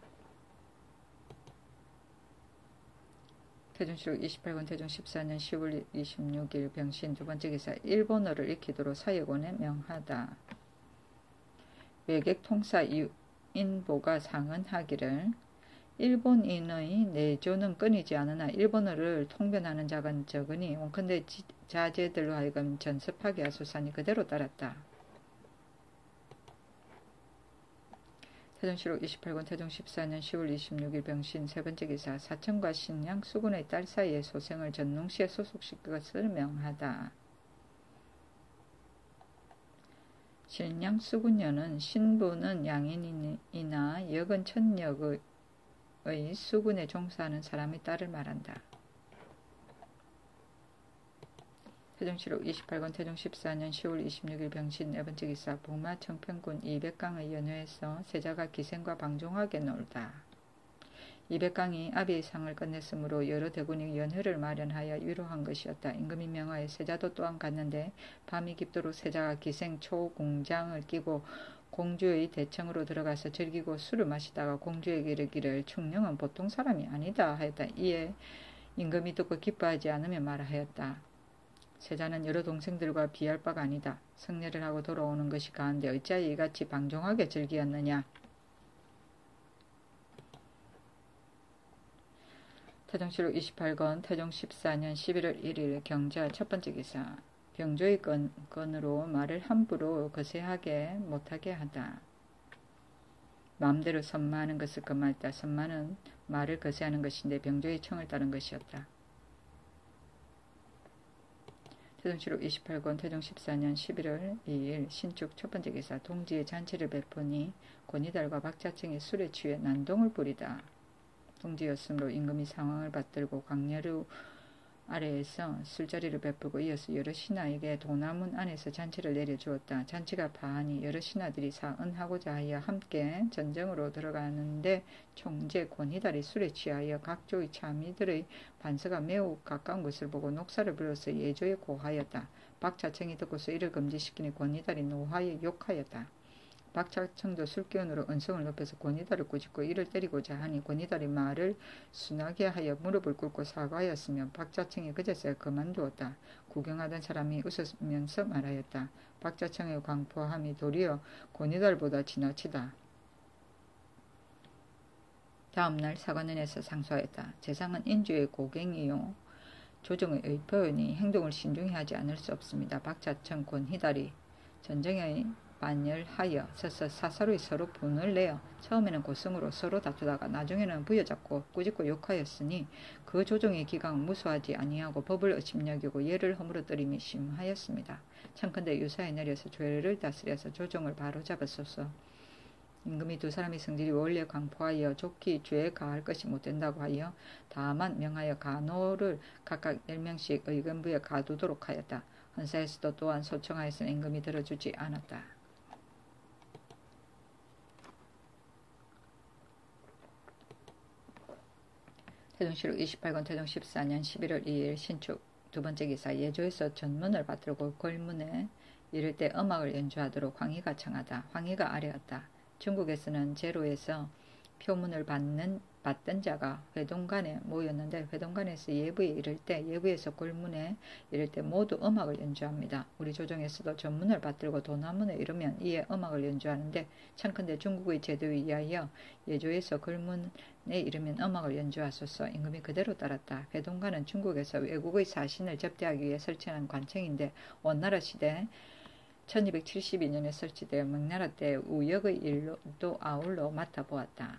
태종실록 이십팔 권 태종 십사 년 시월 이십육일 병신 두 번째 기사 일본어를 익히도록 사역원에 명하다. 외객 통사 인보가 상언하기를 일본인의 내조는 끊이지 않으나 일본어를 통변하는 자가 적으니 원컨대 자제들로 하여금 전습하게 하소서니 그대로 따랐다. 태종실록 이십팔 권 태종 십사 년 시월 이십육일 병신 세 번째 기사 사천과 신양 수군의 딸 사이의 소생을 전농시에 소속시킬 것을 명하다. 신양 수군녀는 신부는 양인이나 역은 천역의 수군에 종사하는 사람의 딸을 말한다. 태종실록 이십팔 권 태종 십사 년 시월 이십육일 병신 네 번째 기사 복마 청평군 이백강의 연회에서 세자가 기생과 방종하게 놀다. 이백강이 아비의 상을 끝냈으므로 여러 대군이 연회를 마련하여 위로한 것이었다. 임금이 명하여 세자도 또한 갔는데 밤이 깊도록 세자가 기생 초공장을 끼고 공주의 대청으로 들어가서 즐기고 술을 마시다가 공주에게 이르기를 충령은 보통 사람이 아니다 하였다. 이에 임금이 듣고 기뻐하지 않으며 말하였다. 세자는 여러 동생들과 비할 바가 아니다. 성례를 하고 돌아오는 것이 가한데 어찌하여 이같이 방종하게 즐기었느냐. 태종실록 이십팔 권 태종 십사 년 십일월 일일 경자 첫 번째 기사 병조의 건, 건으로 말을 함부로 거세하게 못하게 하다. 마음대로 선마하는 것을 금하였다. 선마는 말을 거세하는 것인데 병조의 청을 따른 것이었다. 태종실록 이십팔 권 태종 십사 년 십일월 이일 신축 첫 번째 기사 동지의 잔치를 베푸니 권희달과 박자층이 술에 취해 난동을 부리다. 동지였으므로 임금이 상황을 받들고 강야루 아래에서 술자리를 베풀고 이어서 여러 신하에게 도나문 안에서 잔치를 내려주었다. 잔치가 파하니 여러 신하들이 사은하고자 하여 함께 전쟁으로 들어가는데 총재 권희달이 술에 취하여 각조의 참의들의 반서가 매우 가까운 것을 보고 녹사를 불러서 예조에 고하였다. 박자청이 듣고서 이를 금지시키니 권희달이 노하여 욕하였다. 박자청도 술기운으로 언성을 높여서 권희달을 꾸짖고 이를 때리고자 하니 권희달이 말을 순하게 하여 무릎을 꿇고 사과하였으며 박자청이 그제서야 그만두었다. 구경하던 사람이 웃으면서 말하였다. 박자청의 광포함이 도리어 권희달보다 지나치다. 다음날 사관원에서 상소하였다. 재상은 인주의 고갱이요 조정의 의표이니 행동을 신중히 하지 않을 수 없습니다. 박자천 권희달이 전쟁의 반열하여 서서 사사로이 서로 분을 내어 처음에는 고성으로 서로 다투다가 나중에는 부여잡고 꾸짖고 욕하였으니 그 조정의 기강은 무수하지 아니하고 법을 의심여기고 예를 허물어뜨림이 심하였습니다. 청컨대 유사에 내려서 죄를 다스려서 조정을 바로잡았소서. 임금이 두 사람의 성질이 원래 강포하여 좋기 죄에 가할 것이 못된다고 하여 다만 명하여 간호를 각각 열 명씩 의금부에 가두도록 하였다. 헌사에서도 또한 소청하였으나 임금이 들어주지 않았다. 태종실록 이십팔 권 태종 십사 년 십일월 이일 신축 두 번째 기사 예조에서 전문을 받들고 골문에 이를 때 음악을 연주하도록 황희가 청하다. 황희가 아뢰었다. 중국에서는 제로에서 표문을 받는 받던 자가 회동관에 모였는데 회동관에서 예부에 이를 때 예부에서 골문에 이를 때 모두 음악을 연주합니다. 우리 조정에서도 전문을 받들고 도남문에 이르면 이에 음악을 연주하는데 청컨대 중국의 제도에 의하여 예조에서 골문에 이르면 음악을 연주하소서. 임금이 그대로 따랐다. 회동관은 중국에서 외국의 사신을 접대하기 위해 설치한 관청인데 원나라 시대 천이백칠십이 년에 설치되어 명나라 때 우역의 일도 아울러 맡아보았다.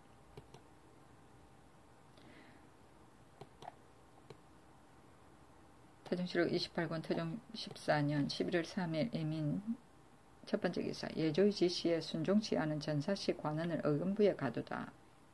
태종실록 이십팔 권 태종 십사 년 십일월 삼일 이민 첫 번째 기사 예조의 지시에 순종치 않은 전사시 관원을 의금부에 가두다.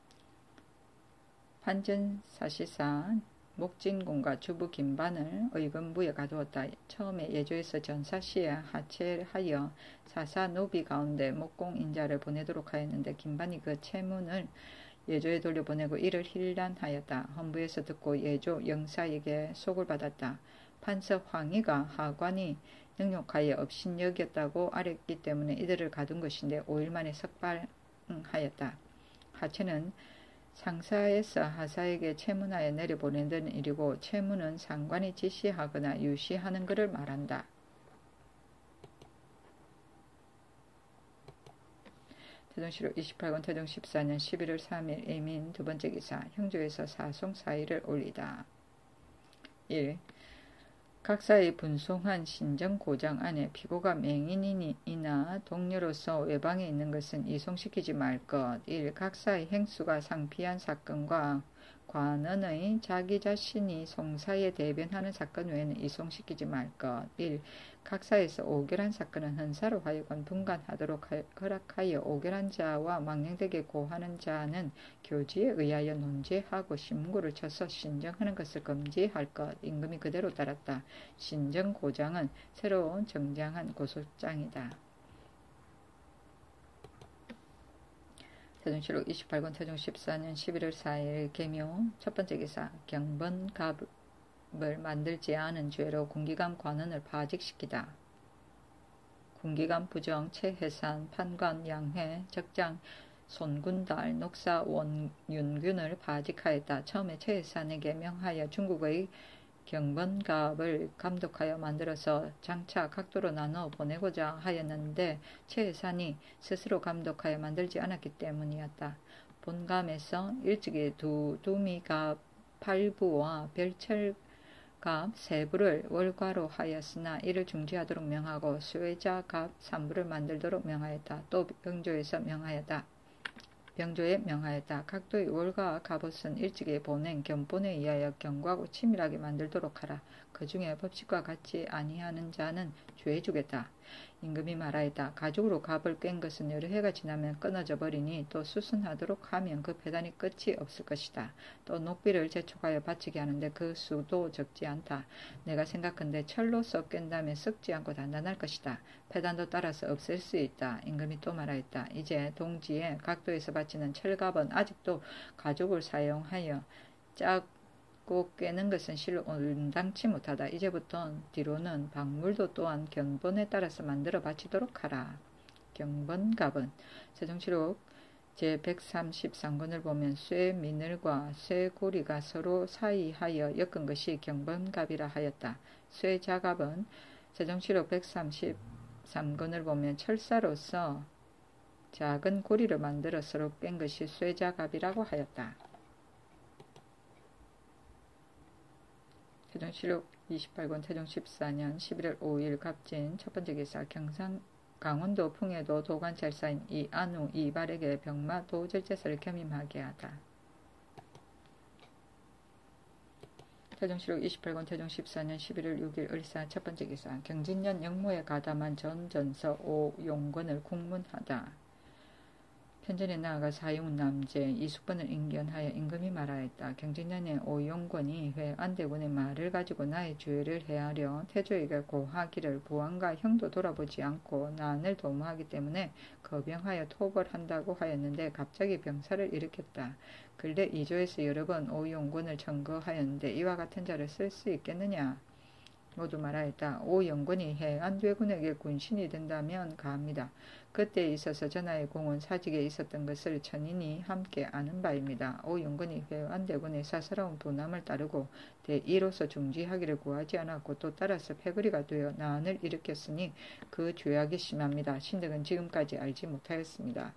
판전사시사 목진공과 주부 김반을 의금부에 가두었다. 처음에 예조에서 전사시에 하체하여 사사 노비 가운데 목공인자를 보내도록 하였는데 김반이 그 채문을 예조에 돌려보내고 이를 힐난하였다. 헌부에서 듣고 예조 영사에게 속을 받았다. 판서 황희가 하관이 능욕하여 업신여겼다고 아뢰기 때문에 이들을 가둔 것인데 오일 만에 석방하였다. 하체는 상사에서 하사에게 채문하여 내려보내는 일이고 채문은 상관이 지시하거나 유시하는 것을 말한다. 태종실록 이십팔 권 태종 십사 년 십일월 삼일 이민 두 번째 기사 형조에서 사송 사의를 올리다. 일. 각사의 분송한 신정고장 안에 피고가 맹인이나 동료로서 외방에 있는 것은 이송시키지 말 것. 일. 각사의 행수가 상피한 사건과 관원의 자기 자신이 송사에 대변하는 사건 외에는 이송시키지 말 것. 일. 각사에서 오결한 사건은 헌사로 하여금 분간하도록 허락하여 오결한 자와 망령되게 고하는 자는 교지에 의하여 논죄하고 심구를 쳐서 신정하는 것을 금지할 것. 임금이 그대로 따랐다. 신정고장은 새로 정장한 고소장이다. 태종실록 이십팔 권 태종 십사 년 십일월 사일 계묘 첫 번째 기사 경번갑을 만들지 않은 죄로 군기감 관원을 파직시키다. 군기감 부정 최해산 판관 양회 적장 손군달 녹사 원윤균을 파직하였다. 처음에 최해산에게 명하여 중국의 경번갑을 감독하여 만들어서 장차 각도로 나누어 보내고자 하였는데 최해산이 스스로 감독하여 만들지 않았기 때문이었다. 본감에서 일찍이 두 두미갑 팔부와 별철갑 세부를 월과로 하였으나 이를 중지하도록 명하고 수혜자갑 삼부를 만들도록 명하였다. 또 병조에서 명하였다. 병조에 명하였다. 각도의 월과 갑옷은 일찍이 보낸 견본에 의하여 견고하고 치밀하게 만들도록 하라. 그 중에 법칙과 같지 아니하는 자는 죄 주겠다. 임금이 말하였다. 가죽으로 갑을 깬 것은 여러 해가 지나면 끊어져 버리니 또 수순하도록 하면 그 배단이 끝이 없을 것이다. 또 녹비를 재촉하여 바치게 하는데 그 수도 적지 않다. 내가 생각한데 철로서 깬다면 썩지 않고 단단할 것이다. 배단도 따라서 없앨 수 있다. 임금이 또 말하였다. 이제 동지에 각도에서 바치는 철갑은 아직도 가죽을 사용하여 짝 꼭 깨는 것은 실로 온당치 못하다. 이제부터 뒤로는 박물도 또한 견본에 따라서 만들어 바치도록 하라. 경번갑은 세종실록 제백삼십삼 권을 보면 쇠 미늘과 쇠 고리가 서로 사이하여 엮은 것이 경번갑이라 하였다. 쇠 자갑은 세종실록 백삼십삼 권을 보면 철사로서 작은 고리를 만들어 서로 뺀 것이 쇠자갑이라고 하였다. 태종실록 이십팔 권 태종 십사 년 십일월 오일 갑진 첫 번째 기사 경상 강원도 풍해도 도관찰사인 이안우 이발에게 병마 도절제사를 겸임하게 하다. 태종실록 이십팔 권 태종 십사 년 십일월 육일 을사 첫 번째 기사 경진년 영모에 가담한 전전서 오용권을 국문하다. 편전에 나아가 사용남제 이숙번을 인견하여 임금이 말하였다. 경진년의 오용권이 회안대군의 말을 가지고 나의 주의를 헤아려 태조에게 고하기를 부왕과 형도 돌아보지 않고 난을 도모하기 때문에 거병하여 토벌한다고 하였는데 갑자기 병사를 일으켰다. 근래 이조에서 여러 번 오용권을 청거하였는데 이와 같은 자를 쓸 수 있겠느냐. 모두 말하였다. 오영권이 해안대군에게 군신이 된다면 가합니다. 그때에 있어서 전하의 공은 사직에 있었던 것을 천인이 함께 아는 바입니다. 오영권이 해안대군의 사사로운 도남을 따르고 대이로서 중지하기를 구하지 않았고 또 따라서 패거리가 되어 난을 일으켰으니 그 죄악이 심합니다. 신덕은 지금까지 알지 못하였습니다.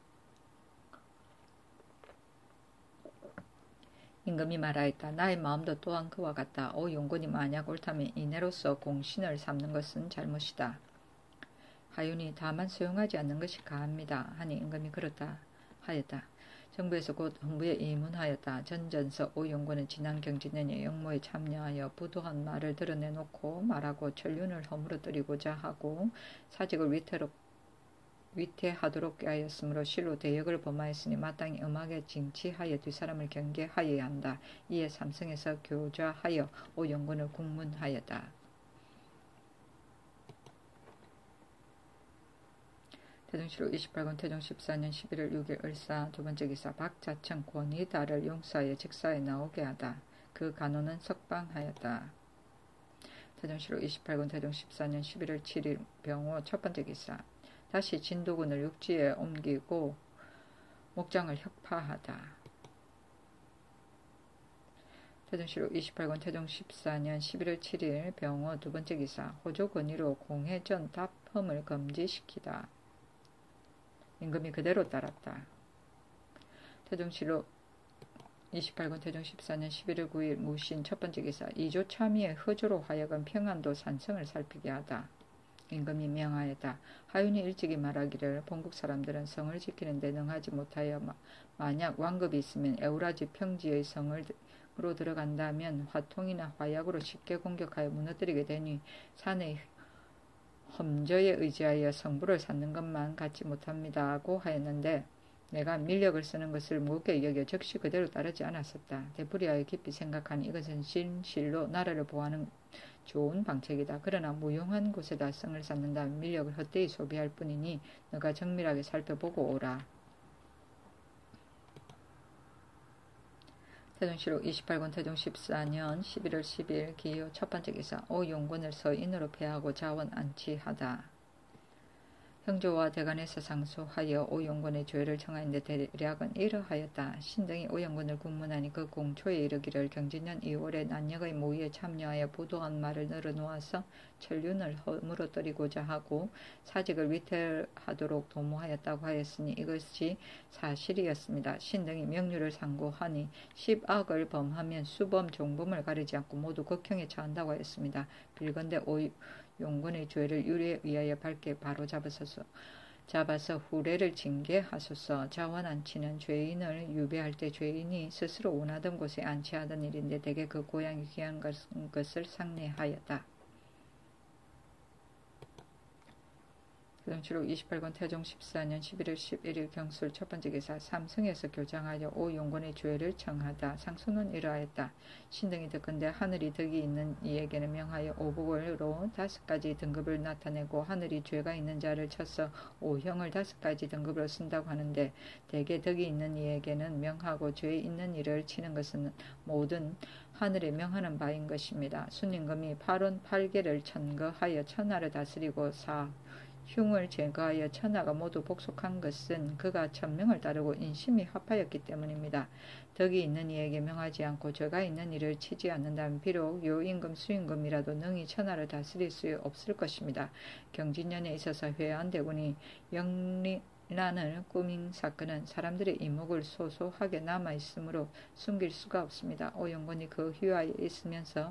임금이 말하였다. 나의 마음도 또한 그와 같다. 오용권이 만약 옳다면 이내로서 공신을 삼는 것은 잘못이다. 하윤이 다만 수용하지 않는 것이 가합니다. 하니 임금이 그렇다 하였다. 정부에서 곧 흥부에 이문하였다. 전전서 오용권은 지난 경진년의 영모에 참여하여 부도한 말을 드러내놓고 말하고 천륜을 허물어뜨리고자 하고 사직을 위태롭 위태하도록 하였으므로 실로 대역을 범하였으니 마땅히 음악에 징치하여 뒷사람을 경계하여야 한다. 이에 삼성에서 교좌하여 오영권을 국문하였다. 태종실록 이십팔 권 태종 십사 년 십일월 육일 을사 두 번째 기사 박자청 권위다를 용서하여 직사에 나오게 하다. 그 간호는 석방하였다. 태종실록 이십팔 권 태종 십사 년 십일월 칠일 병호 첫 번째 기사 다시 진도군을 육지에 옮기고 목장을 혁파하다. 태종실록 이십팔 권 태종 십사 년 십일월 칠일 병호 두 번째 기사 호조 권위로 공회전 답험을 금지시키다. 임금이 그대로 따랐다. 태종실록 이십팔 권 태종 십사 년 십일월 구일 무신 첫 번째 기사 이조 참의의 허조로 하여금 평안도 산성을 살피게 하다. 임금이 명하였다. 하윤이 일찍이 말하기를 본국 사람들은 성을 지키는 데 능하지 못하여 만약 왕급이 있으면 에우라지 평지의 성으로 들어간다면 화통이나 화약으로 쉽게 공격하여 무너뜨리게 되니 산의 험저에 의지하여 성부를 쌓는 것만 갖지 못합니다 하고 하였는데 내가 밀력을 쓰는 것을 무겁게 여겨 즉시 그대로 따르지 않았었다. 되풀이하여 깊이 생각하니 이것은 진실로 나라를 보호하는 좋은 방책이다. 그러나 무용한 곳에다 성을 쌓는다면 밀력을 헛되이 소비할 뿐이니 너가 정밀하게 살펴보고 오라. 태종실록 이십팔 권 태종 십사 년 십일월 십일 기호 첫 번째 기사 오용권을 서인으로 폐하고 자원 안치하다. 형조와 대관에서 상소하여 오용권의 죄를 청하였는데 대략은 이러하였다. 신등이 오용권을 국문하니 그 공초에 이르기를 경진년 이월에 난역의 모의에 참여하여 부도한 말을 늘어놓아서 천륜을 허물어뜨리고자 하고 사직을 위태하도록 도모하였다고 하였으니 이것이 사실이었습니다. 신등이 명률을 상고하니 십악을 범하면 수범 종범을 가리지 않고 모두 극형에 처한다고 하였습니다. 빌건대 오 용권의 죄를 유례에 의하여 밝게 바로잡아서 잡아서 후례를 징계하소서. 자원 안치는 죄인을 유배할 때 죄인이 스스로 원하던 곳에 안치하던 일인데 대개 그 고향이 귀한 것을 상례하였다. 태종실록 이십팔 권 태종 십사 년 십일월 십일일 경술 첫 번째 기사 삼성에서 교장하여 오용권의 죄를 청하다. 상소는 이러하였다. 신등이 듣건대 하늘이 덕이 있는 이에게는 명하여 오복으로 다섯 가지 등급을 나타내고 하늘이 죄가 있는 자를 쳐서 오형을 다섯 가지 등급으로 쓴다고 하는데 대개 덕이 있는 이에게는 명하고 죄 있는 이를 치는 것은 모든 하늘에 명하는 바인 것입니다. 순임금이 팔원 팔개를 천거하여 천하를 다스리고 사 흉을 제거하여 천하가 모두 복속한 것은 그가 천명을 따르고 인심이 합하였기 때문입니다. 덕이 있는 이에게 명하지 않고 죄가 있는 이를 치지 않는다면 비록 요임금 수임금이라도 능히 천하를 다스릴 수 없을 것입니다. 경진년에 있어서 회안대군이 영리 난을 꾸민 사건은 사람들의 이목을 소소하게 남아있으므로 숨길 수가 없습니다. 오영곤이 그 휘하에 있으면서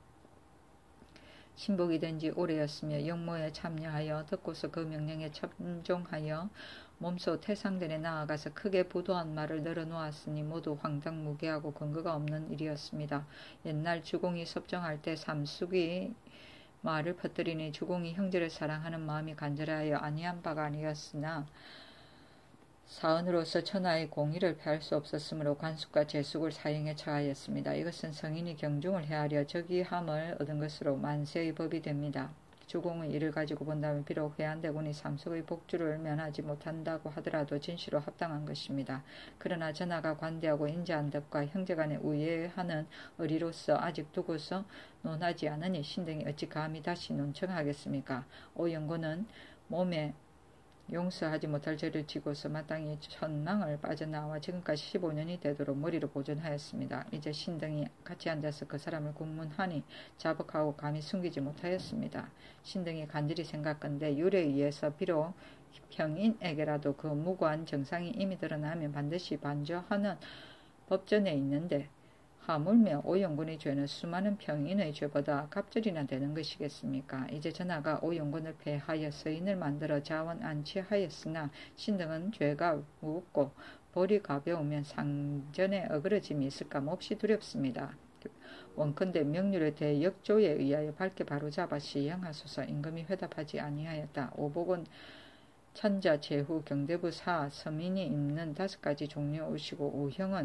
신복이 된 지 오래였으며 영모에 참여하여 듣고서 그 명령에 참종하여 몸소 태상전에 나아가서 크게 부도한 말을 늘어놓았으니 모두 황당무계하고 근거가 없는 일이었습니다. 옛날 주공이 섭정할 때 삼숙이 말을 퍼뜨리니 주공이 형제를 사랑하는 마음이 간절하여 아니한 바가 아니었으나 사언으로서 천하의 공의를 폐할 수 없었으므로 관숙과 제숙을 사형에 처하였습니다. 이것은 성인이 경중을 헤아려 적이함을 얻은 것으로 만세의 법이 됩니다. 주공의 일을 가지고 본다면 비록 회한대군이 삼숙의 복주를 면하지 못한다고 하더라도 진시로 합당한 것입니다. 그러나 전하가 관대하고 인자한 덕과 형제간에 우애하는 의리로서 아직 두고서 논하지 않으니 신등이 어찌 감히 다시 논청하겠습니까? 오영곤은 몸에 용서하지 못할 죄를 지고서 마땅히 천망을 빠져나와 지금까지 십오 년이 되도록 머리로 보존하였습니다. 이제 신등이 같이 앉아서 그 사람을 국문하니 자복하고 감히 숨기지 못하였습니다. 신등이 간절히 생각건대 율에 의해서 비록 평인에게라도 그 무고한 정상이 이미 드러나면 반드시 반조하는 법전에 있는데 하물며 오영곤의 죄는 수많은 평인의 죄보다 갑절이나 되는 것이겠습니까? 이제 전하가 오영곤을 폐하여 서인을 만들어 자원 안치하였으나 신등은 죄가 무겁고 벌이 가벼우면 상전에 어그러짐이 있을까 몹시 두렵습니다. 원컨대 명률에 대해 역조에 의하여 밝게 바로잡아 시행하소서. 임금이 회답하지 아니하였다. 오복은 천자, 제후, 경대부, 사, 서민이 입는 다섯 가지 종류 오시고 오형은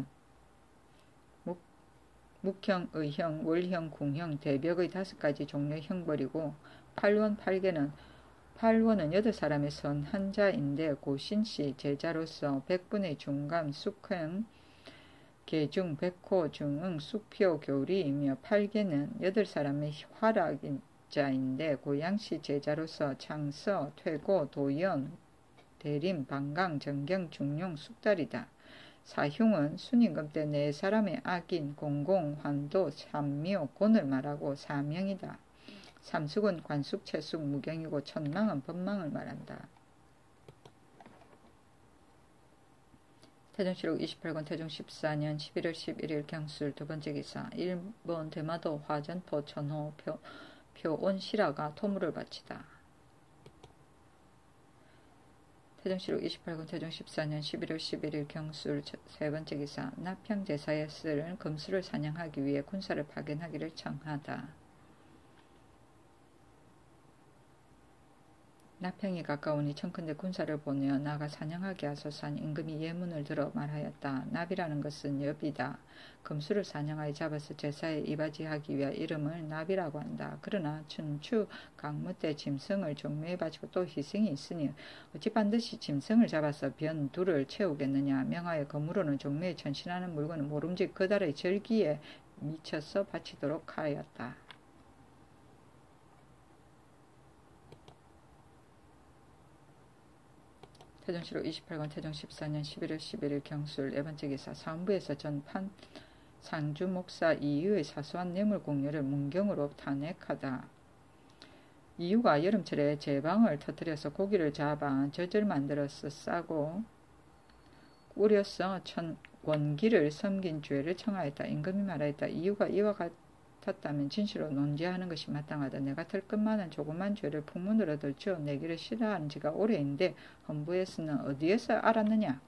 묵형, 의형, 월형, 궁형, 대벽의 다섯 가지 종류의 형벌이고 팔원, 팔계는 팔원은 여덟 사람의 선 한자인데 고신씨 제자로서 백분의 중감, 숙형, 계중, 백호, 중응, 숙표, 교리이며 팔계는 여덟 사람의 화락자인데 고양씨 제자로서 창서, 퇴고, 도연, 대림, 방강, 정경, 중용, 숙달이다. 사흉은 순임금 때 네 사람의 악인, 공공, 환도, 삼묘, 곤을 말하고 사명이다. 삼숙은 관숙, 채숙, 무경이고 천망은 법망을 말한다. 태종실록 이십팔 권 태종 십사 년 십일월 십일일 경술 두 번째 기사. 일본 대마도 화전포 천호 표, 표온 실화가 토물을 바치다. 태종실록 이십팔 권 태종 십사 년 십일월 십일일 경술 세 번째 기사. 나평 제사에 쓸 금수를 사냥하기 위해 군사를 파견하기를 청하다. 나평이 가까우니 청컨대 군사를 보내어 나가 사냥하게 하소서 하니 임금이 예문을 들어 말하였다. 납이라는 것은 엽이다. 금수를 사냥하여 잡아서 제사에 이바지하기 위한 이름을 납이라고 한다. 그러나 춘추 강무 때 짐승을 종묘에 바치고 또 희생이 있으니 어찌 반드시 짐승을 잡아서 변 둘을 채우겠느냐. 명하여 검으로는 종묘에 전신하는 물건은 모름지기 그달의 절기에 미쳐서 바치도록 하였다. 태종실록 이십팔 권 태종 십사 년 십일월 십일일 경술 네 번째 기사. 상부에서 전판 상주 목사 이유의 사소한 뇌물 공여를 문경으로 탄핵하다. 이유가 여름철에 제방을 터뜨려서 고기를 잡아 젖을 만들어서 싸고 꾸려서 천 원기를 섬긴 죄를 청하였다. 임금이 말하였다. 이유가 이와 같았다면 진실로 논지하는 것이 마땅하다. 내가 털 것만한 조그만 죄를 풍문으로 들쳐 내기를 싫어하는 지가 오래인데 헌부에서는 어디에서 알았느냐.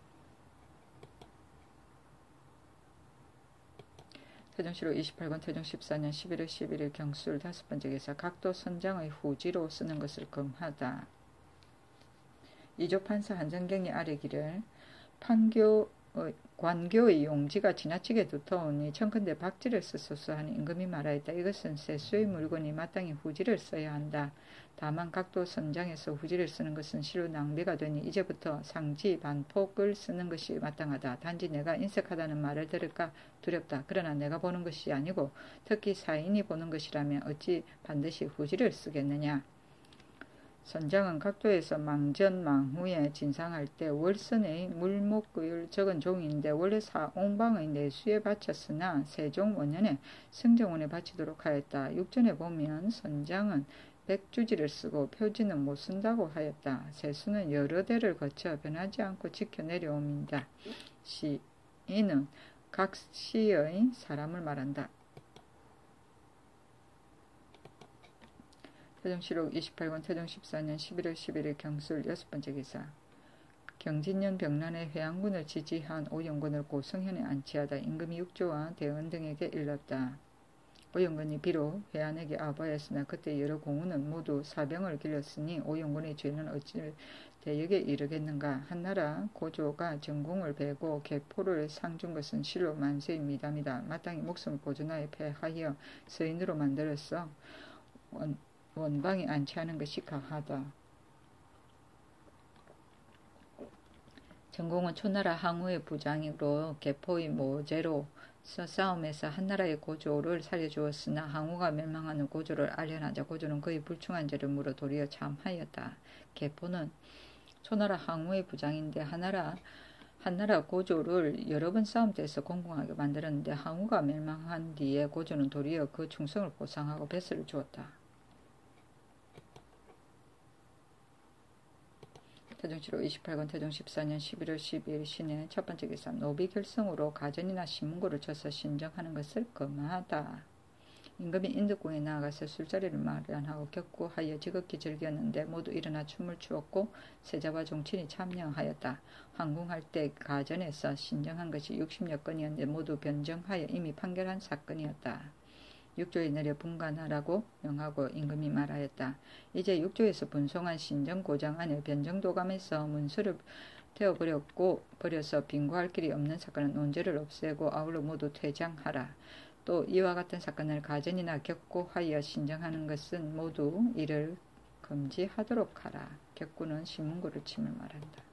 태종실록 이십팔 권 태종 십사 년 십일월 십일일 경술 다섯 번째 기사. 각도 선장의 후지로 쓰는 것을 금하다. 이조 판사 한정경이 아뢰기를 판교 관교의 용지가 지나치게 두터우니 청컨대 박지를 쓰소서 하니 임금이 말하였다. 이것은 세수의 물건이 마땅히 후지를 써야 한다. 다만 각도 선장에서 후지를 쓰는 것은 실로 낭비가 되니 이제부터 상지 반폭을 쓰는 것이 마땅하다. 단지 내가 인색하다는 말을 들을까 두렵다. 그러나 내가 보는 것이 아니고 특히 사인이 보는 것이라면 어찌 반드시 후지를 쓰겠느냐. 선장은 각도에서 망전 망후에 진상할 때 월선의 물목을 적은 종인데 원래 사옹방의 내수에 바쳤으나 세종 원년에 승정원에 바치도록 하였다. 육전에 보면 선장은 백주지를 쓰고 표지는 못 쓴다고 하였다. 세수는 여러 대를 거쳐 변하지 않고 지켜 내려옵니다. 시, 이는 각 시의 사람을 말한다. 태종실록 이십팔 권 태종 십사 년 십일월 십일일 경술 여섯 번째 기사. 경진년 병란의 회양군을 지지한 오영군을 고성현에 안치하다 임금이 육조와 대원 등에게 일렀다. 오영군이 비록 회안에게 아부하였으나 그때 여러 공우는 모두 사병을 길렀으니 오영군의 죄는 어찌 대역에 이르겠는가. 한나라 고조가 전공을 베고 개포를 상준 것은 실로 만세입니다니다. 마땅히 목숨을 보존하여 패하여 서인으로 만들어서 원, 원방에 안치하는 것이 가하다. 전공은 초나라 항우의 부장으로 개포의 모제로 싸움에서 한나라의 고조를 살려주었으나 항우가 멸망한 후 고조를 알련하자 고조는 그의 불충한 죄를 물어 도리어 참하였다. 개포는 초나라 항우의 부장인데 한나라 한나라 고조를 여러 번 싸움때에서 공공하게 만들었는데 항우가 멸망한 뒤에 고조는 도리어 그 충성을 보상하고 배설을 주었다. 태종실록 이십팔 권 태종 십사 년 십일월 십이일 신의 첫 번째 기사. 노비 결성으로 가전이나 신문고를 쳐서 신정하는 것을 금하다. 임금이 인덕궁에 나아가서 술자리를 마련하고 격구하여 지극히 즐겼는데 모두 일어나 춤을 추었고 세자와 종친이 참여하였다. 황궁할 때 가전에서 신정한 것이 육십여 건이었는데 모두 변정하여 이미 판결한 사건이었다. 육조에 내려 분간하라고 명하고 임금이 말하였다. 이제 육조에서 분송한 신정고장 안에 변정도감에서 문서를 태워버렸고 버려서 빙고할 길이 없는 사건은 논제를 없애고 아울러 모두 퇴장하라. 또 이와 같은 사건을 가전이나 격구하여 신정하는 것은 모두 이를 금지하도록 하라. 격구는 신문고를 치며 말한다.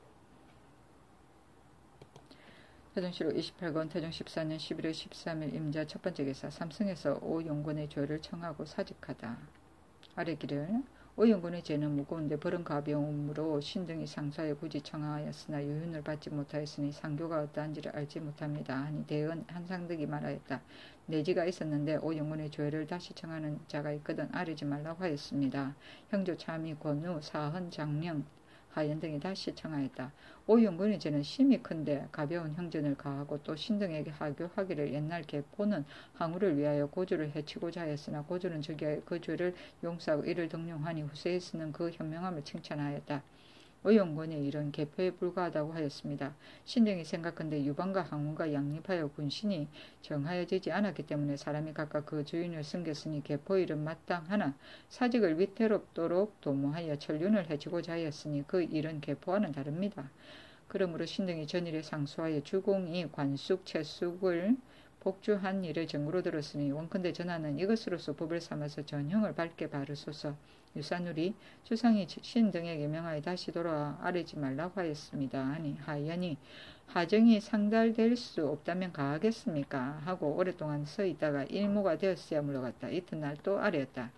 태종실록 이십팔 권 태종 십사 년 십일월 십삼일 임자 첫 번째 기사. 삼성에서 오영군의 죄를 청하고 사직하다. 아래기를 오영군의 죄는 무거운데 벌은 가벼움으로 신등이 상사에 굳이 청하였으나 유윤을 받지 못하였으니 상교가 어떠한지를 알지 못합니다. 하니 대은 한상득이 말하였다. 내지가 있었는데 오영군의 죄를 다시 청하는 자가 있거든 아뢰지 말라고 하였습니다. 형조 참의 권우 사헌 장령 하연 등이 다시 청하였다. 오영군의 죄는 심히 큰데 가벼운 형전을 가하고 또 신등에게 하교하기를 옛날 개포는 항우를 위하여 고조를 해치고자 하였으나 고조는 저기하여 그 죄를 용서하고 이를 등용하니 후세에서는 그 현명함을 칭찬하였다. 오영군의 일은 개표에 불과하다고 하였습니다. 신등이 생각한데 유방과 항우가 양립하여 군신이 정하여지지 않았기 때문에 사람이 각각 그 주인을 숨겼으니 개포 일은 마땅하나 사직을 위태롭도록 도모하여 천륜을 해치고자 하였으니 그 일은 개포와는 다릅니다. 그러므로 신등이 전일에 상소하여 주공이 관숙, 채숙을 복주한 일을 정으로 들었으니 원컨대 전하는 이것으로서 법을 삼아서 전형을 밝게 바르소서. 유사누리 주상이 신등에게 명하여 다시 돌아와 아뢰지 말라고 하였습니다. 하니 하연이 하정이 상달될 수 없다면 가하겠습니까? 하고 오랫동안 서 있다가 일모가 되었어야 물러갔다. 이튿날 또 아뢰었다.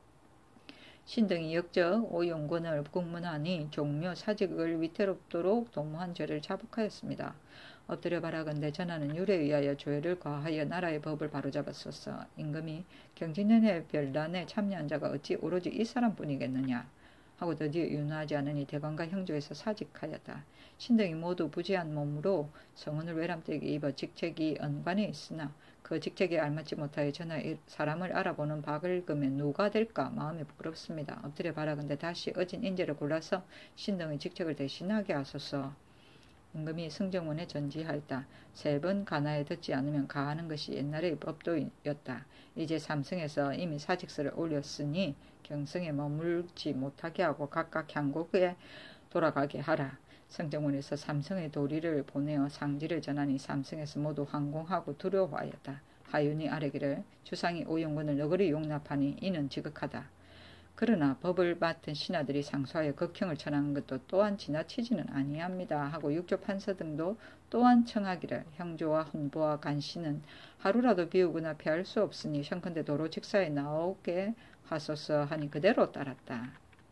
신등이 역적 오영군을 국문하니 종묘 사직을 위태롭도록 도모한 죄를 자복하였습니다. 엎드려 바라건대 전하는 율에 의하여 조회를 과하여 나라의 법을 바로잡았소서. 임금이 경진년의 별난에 참여한 자가 어찌 오로지 이 사람뿐이겠느냐 하고 드디어 윤호하지 않으니 대관과 형조에서 사직하였다. 신등이 모두 부재한 몸으로 성운을 외람되게 입어 직책이 언관에 있으나 그 직책에 알맞지 못하여 전하 사람을 알아보는 박을금에 누가 될까 마음이 부끄럽습니다. 엎드려 바라건대 다시 어진 인재를 골라서 신등의 직책을 대신하게 하소서. 임금이 승정원에 전지하였다. 세 번 가나에 듣지 않으면 가하는 것이 옛날의 법도였다. 이제 삼성에서 이미 사직서를 올렸으니 경성에 머물지 못하게 하고 각각 향국에 돌아가게 하라. 승정원에서 삼성의 도리를 보내어 상지를 전하니 삼성에서 모두 황공하고 두려워하였다. 하윤이 아뢰기를 주상이 오영군을 너그리 용납하니 이는 지극하다. 그러나 법을 맡은 신하들이 상소하여 극형을 청하는 것도 또한 지나치지는 아니합니다. 하고 육조 판서 등도 또한 청하기를 형조와 헌보와 간신은 하루라도 비우거나 피할 수 없으니 형컨대 도로 직사에 나오게 하소서 하니 그대로 따랐다.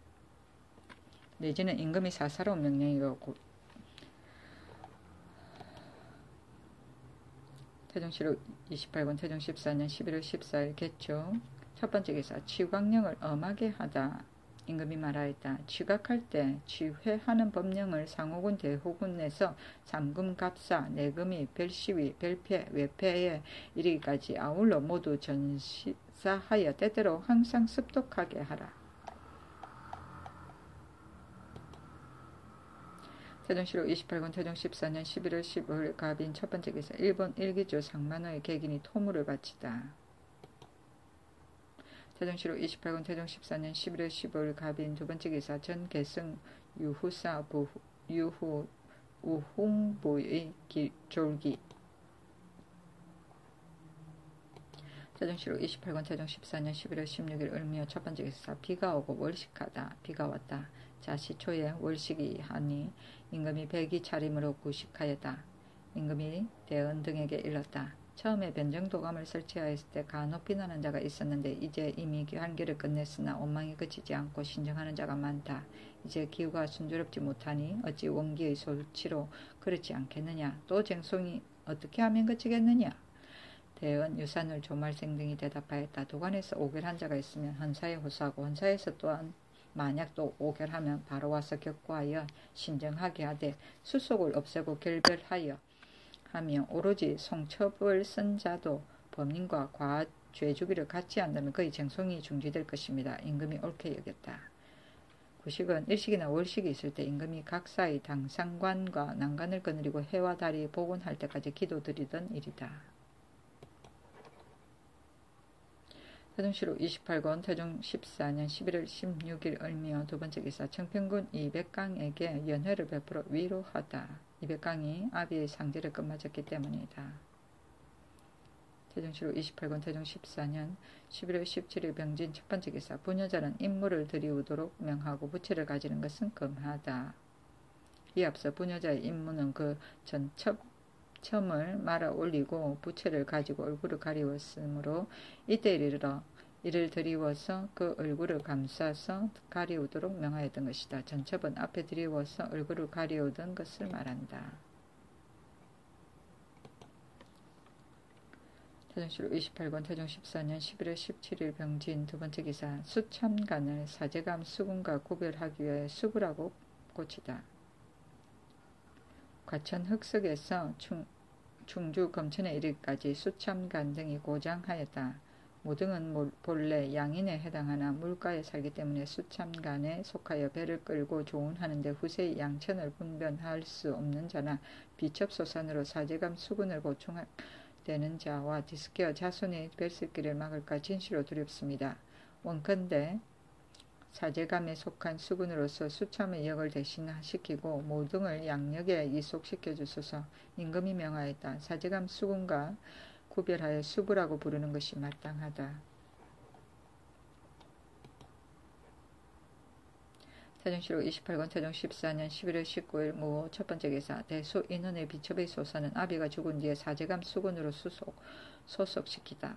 내지는 임금이 사사로운 명령이고 태종실록 이십팔 권 태종 십사 년 십일월 십사일 개초 첫 번째 기사, 취곽령을 엄하게 하다. 임금이 말하였다. 취곽할 때 취회하는 법령을 상호군 대호군에서 삼금 갑사 내금이 별시위 별패 외패에 이르기까지 아울러 모두 전시사하여 때때로 항상 습독하게 하라. 태종시록 이십팔 권 태종 십사 년 십일월 십오일 갑인 첫 번째 기사, 일본 일기조 상만호의 객인이 토물을 바치다. 태종시록 이십팔 권 태종 십사 년 십일월 십오일 갑인 두 번째 기사, 전 계승 유후사 부, 유후 우홍부의 기, 졸기. 태종시록 이십팔 권 태종 십사 년 십일월 십육일 을미호 첫 번째 기사, 비가 오고 월식하다. 비가 왔다. 자시초에 월식이 하니 임금이 백이 차림으로 구식하였다. 임금이 대언 등에게 일렀다. 처음에 변정도감을 설치하였을 때 간혹 비난하는 자가 있었는데 이제 이미 한계를 끝냈으나 원망이 그치지 않고 신정하는 자가 많다. 이제 기후가 순조롭지 못하니 어찌 원기의 솔치로 그렇지 않겠느냐. 또 쟁송이 어떻게 하면 그치겠느냐. 대언 유산을 조말생 등이 대답하였다. 도관에서 오결한 자가 있으면 헌사에 호소하고 헌사에서 또한 만약 또 오결하면 바로 와서 격고하여 신정하게 하되 수속을 없애고 결별하여 하며 오로지 송첩을 쓴 자도 범인과 과죄 주기를 갖지 않으면 그의 쟁송이 중지될 것입니다. 임금이 옳게 여겼다. 구식은 일식이나 월식이 있을 때 임금이 각사의 당상관과 난간을 거느리고 해와 달이 복원할 때까지 기도드리던 일이다. 태종시록 이십팔 권 태종 십사 년 십일월 십육일 을미호 두 번째 기사, 청평군 이백강에게 연회를 베풀어 위로하다. 이백강이 아비의 상제를 끝마쳤기 때문이다. 태종시록 이십팔 권 태종 십사 년 십일월 십칠일 병진 첫 번째 기사, 부녀자는 임무를 들이우도록 명하고 부채를 가지는 것은 금하다. 이에 앞서 부녀자의 임무는 그 전첩 첨을 말아 올리고 부채를 가지고 얼굴을 가리웠으므로 이때 이르러 이를 드리워서 그 얼굴을 감싸서 가리우도록 명하였던 것이다. 전첩은 앞에 드리워서 얼굴을 가리우던 것을 말한다. 태종시록 이십팔 권 태종 십사 년 십일월 십칠일 병진 두 번째 기사, 수참간을 사제감 수군과 구별하기 위해 수구라고 고치다. 과천 흑석에서 충, 충주 검천에 이르기까지 수참간 등이 고장하였다. 모등은 본래 양인에 해당하나 물가에 살기 때문에 수참간에 속하여 배를 끌고 조운하는데 후세의 양천을 분변할 수 없는 자나 비첩소산으로 사제감 수군을 보충되는 자와 디스케어 자손의 뱄을길을 막을까 진시로 두렵습니다. 원컨대 사제감에 속한 수군으로서 수참의 역을 대신시키고 모등을 양역에 이속시켜 주소서. 임금이 명하였다. 사제감 수군과 구별하여 수부라고 부르는 것이 마땅하다. 태종시록 이십팔 권 태종 십사 년 십일월 십구일 무호 첫 번째 기사, 대수 인원의 비첩의 소사는 아비가 죽은 뒤에 사제감 수군으로 수속, 소속시키다.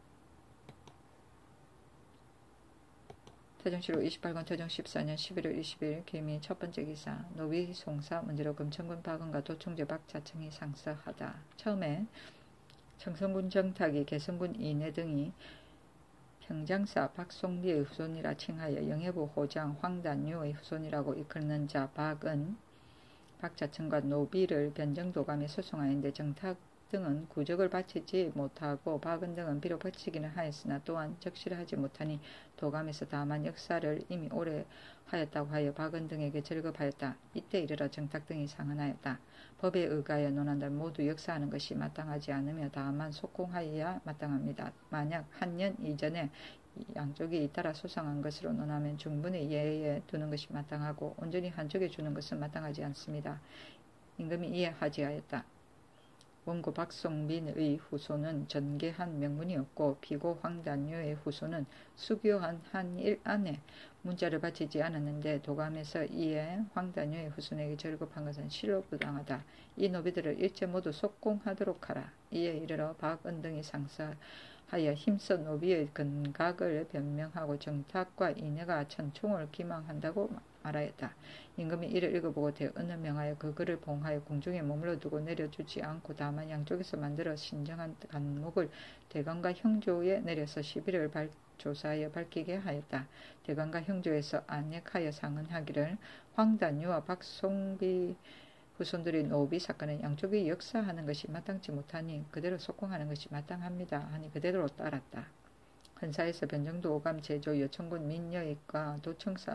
태종시록 이십팔 권 태종 십사 년 십일월 이십일 기미 첫 번째 기사, 노비 송사 문제로 금천군 박은과 도충제 박자청이 상서하다. 처음에 청성군 정탁이 개성군 이내 등이 평장사 박송리의 후손이라 칭하여 영해부 호장 황단유의 후손이라고 이끄는 자 박은 박자청과 노비를 변정도감에 소송하였는데 정탁 등은 구적을 바치지 못하고 박은 등은 비록 바치기는 하였으나 또한 적실하지 못하니 도감에서 다만 역사를 이미 오래 하였다고 하여 박은 등에게 절급하였다. 이때 이르러 정탁 등이 상언하였다. 법에 의하여 논한들 모두 역사하는 것이 마땅하지 않으며 다만 속공하여야 마땅합니다. 만약 한 년 이전에 양쪽이 잇따라 소송한 것으로 논하면 충분히 예에 두는 것이 마땅하고 온전히 한쪽에 주는 것은 마땅하지 않습니다. 임금이 이해하지 하였다. 원고 박송민의 후손은 전개한 명문이 없고 피고 황단유의 후손은 수교한 한 일 안에 문자를 바치지 않았는데 도감에서 이에 황단유의 후손에게 절급한 것은 실로 부당하다. 이 노비들을 일제 모두 속공하도록 하라. 이에 이르러 박은 등이 상서하여 힘써 노비의 근각을 변명하고 정탁과 이내가 천총을 기망한다고 말하였다. 임금이 이를 읽어보고 대언을 명하여 그 글을 봉하여 궁중에 머물러 두고 내려주지 않고 다만 양쪽에서 만들어 신정한 간목을 대관과 형조에 내려서 시비를 발, 조사하여 밝히게 하였다. 대관과 형조에서 안핵하여 상언하기를 황단유와 박송비 후손들의 노비 사건은 양쪽이 역사하는 것이 마땅치 못하니 그대로 속공하는 것이 마땅합니다 하니 그대로 따랐다. 헌사에서 변정도 오감 제조 여천군 민여익과 도청사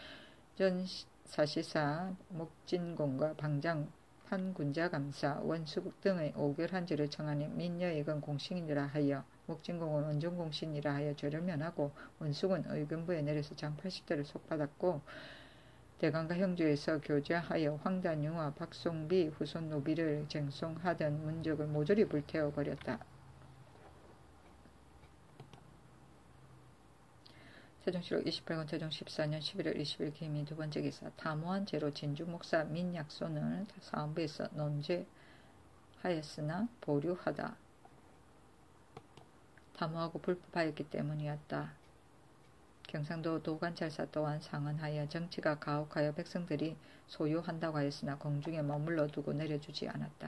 판전사시사 목진공과 방장 판군자감사 원수국 등의 오결한지를 청하니 민여익은 공신이라 하여 목진공은 원정공신이라 하여 죄를 면하고 원숙은 의금부에 내려서 장 팔십 대를 속받았고 대관과 형조에서 교제하여 황단유와 박송비 후손 노비를 쟁송하던 문적을 모조리 불태워 버렸다. 세종실록 이십팔 권 태종 십사 년 십일월 이십일 기미 두 번째 기사 타모한 죄로 진주 목사 민약손을 사헌부에서 논죄하였으나 보류하다. 타모하고 불법하였기 때문이었다. 경상도 도관찰사 또한 상언하여 정치가 가혹하여 백성들이 소유한다고 하였으나 공중에 머물러 두고 내려주지 않았다.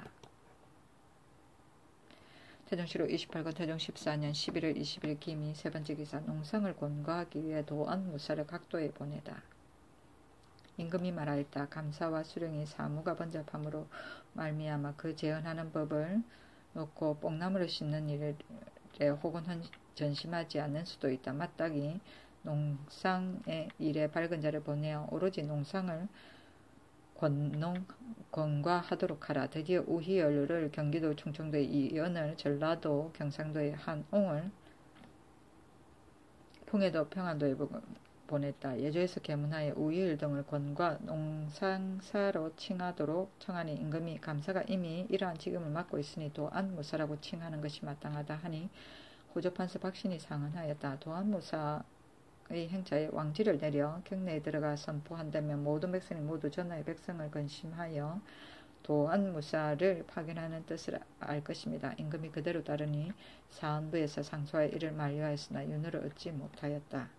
태종실록 이십팔 권 태종 십사 년 십일월 이십일 기미 세 번째 기사 농성을 권고하기 위해 도안무사를 각도에 보내다. 임금이 말하였다. 감사와 수령이 사무가 번잡함으로 말미암아 그 제언하는 법을 놓고 뽕나무를 심는 일에 혹은 전심하지 않는 수도 있다. 마땅히 농상의 일에 밝은 자를 보내어 오로지 농상을 권농, 권과하도록 하라. 드디어 우희열을 경기도 충청도의 이연을 전라도 경상도의 한옹을 풍해도 평안도에 보냈다. 예조에서 계문하여 우희열 등을 권과 농상사로 칭하도록 청하니 임금이 감사가 이미 이러한 직임을 맡고 있으니 도안무사라고 칭하는 것이 마땅하다 하니 호조판서 박신이 상언하였다. 도안무사 의 행차에 왕지를 내려 경내에 들어가 선포한다면 모든 백성이 모두 전하의 백성을 근심하여 도안무사를 파견하는 뜻을 알 것입니다. 임금이 그대로 따르니 사헌부에서 상소하여 이를 만료하였으나 윤호를 얻지 못하였다.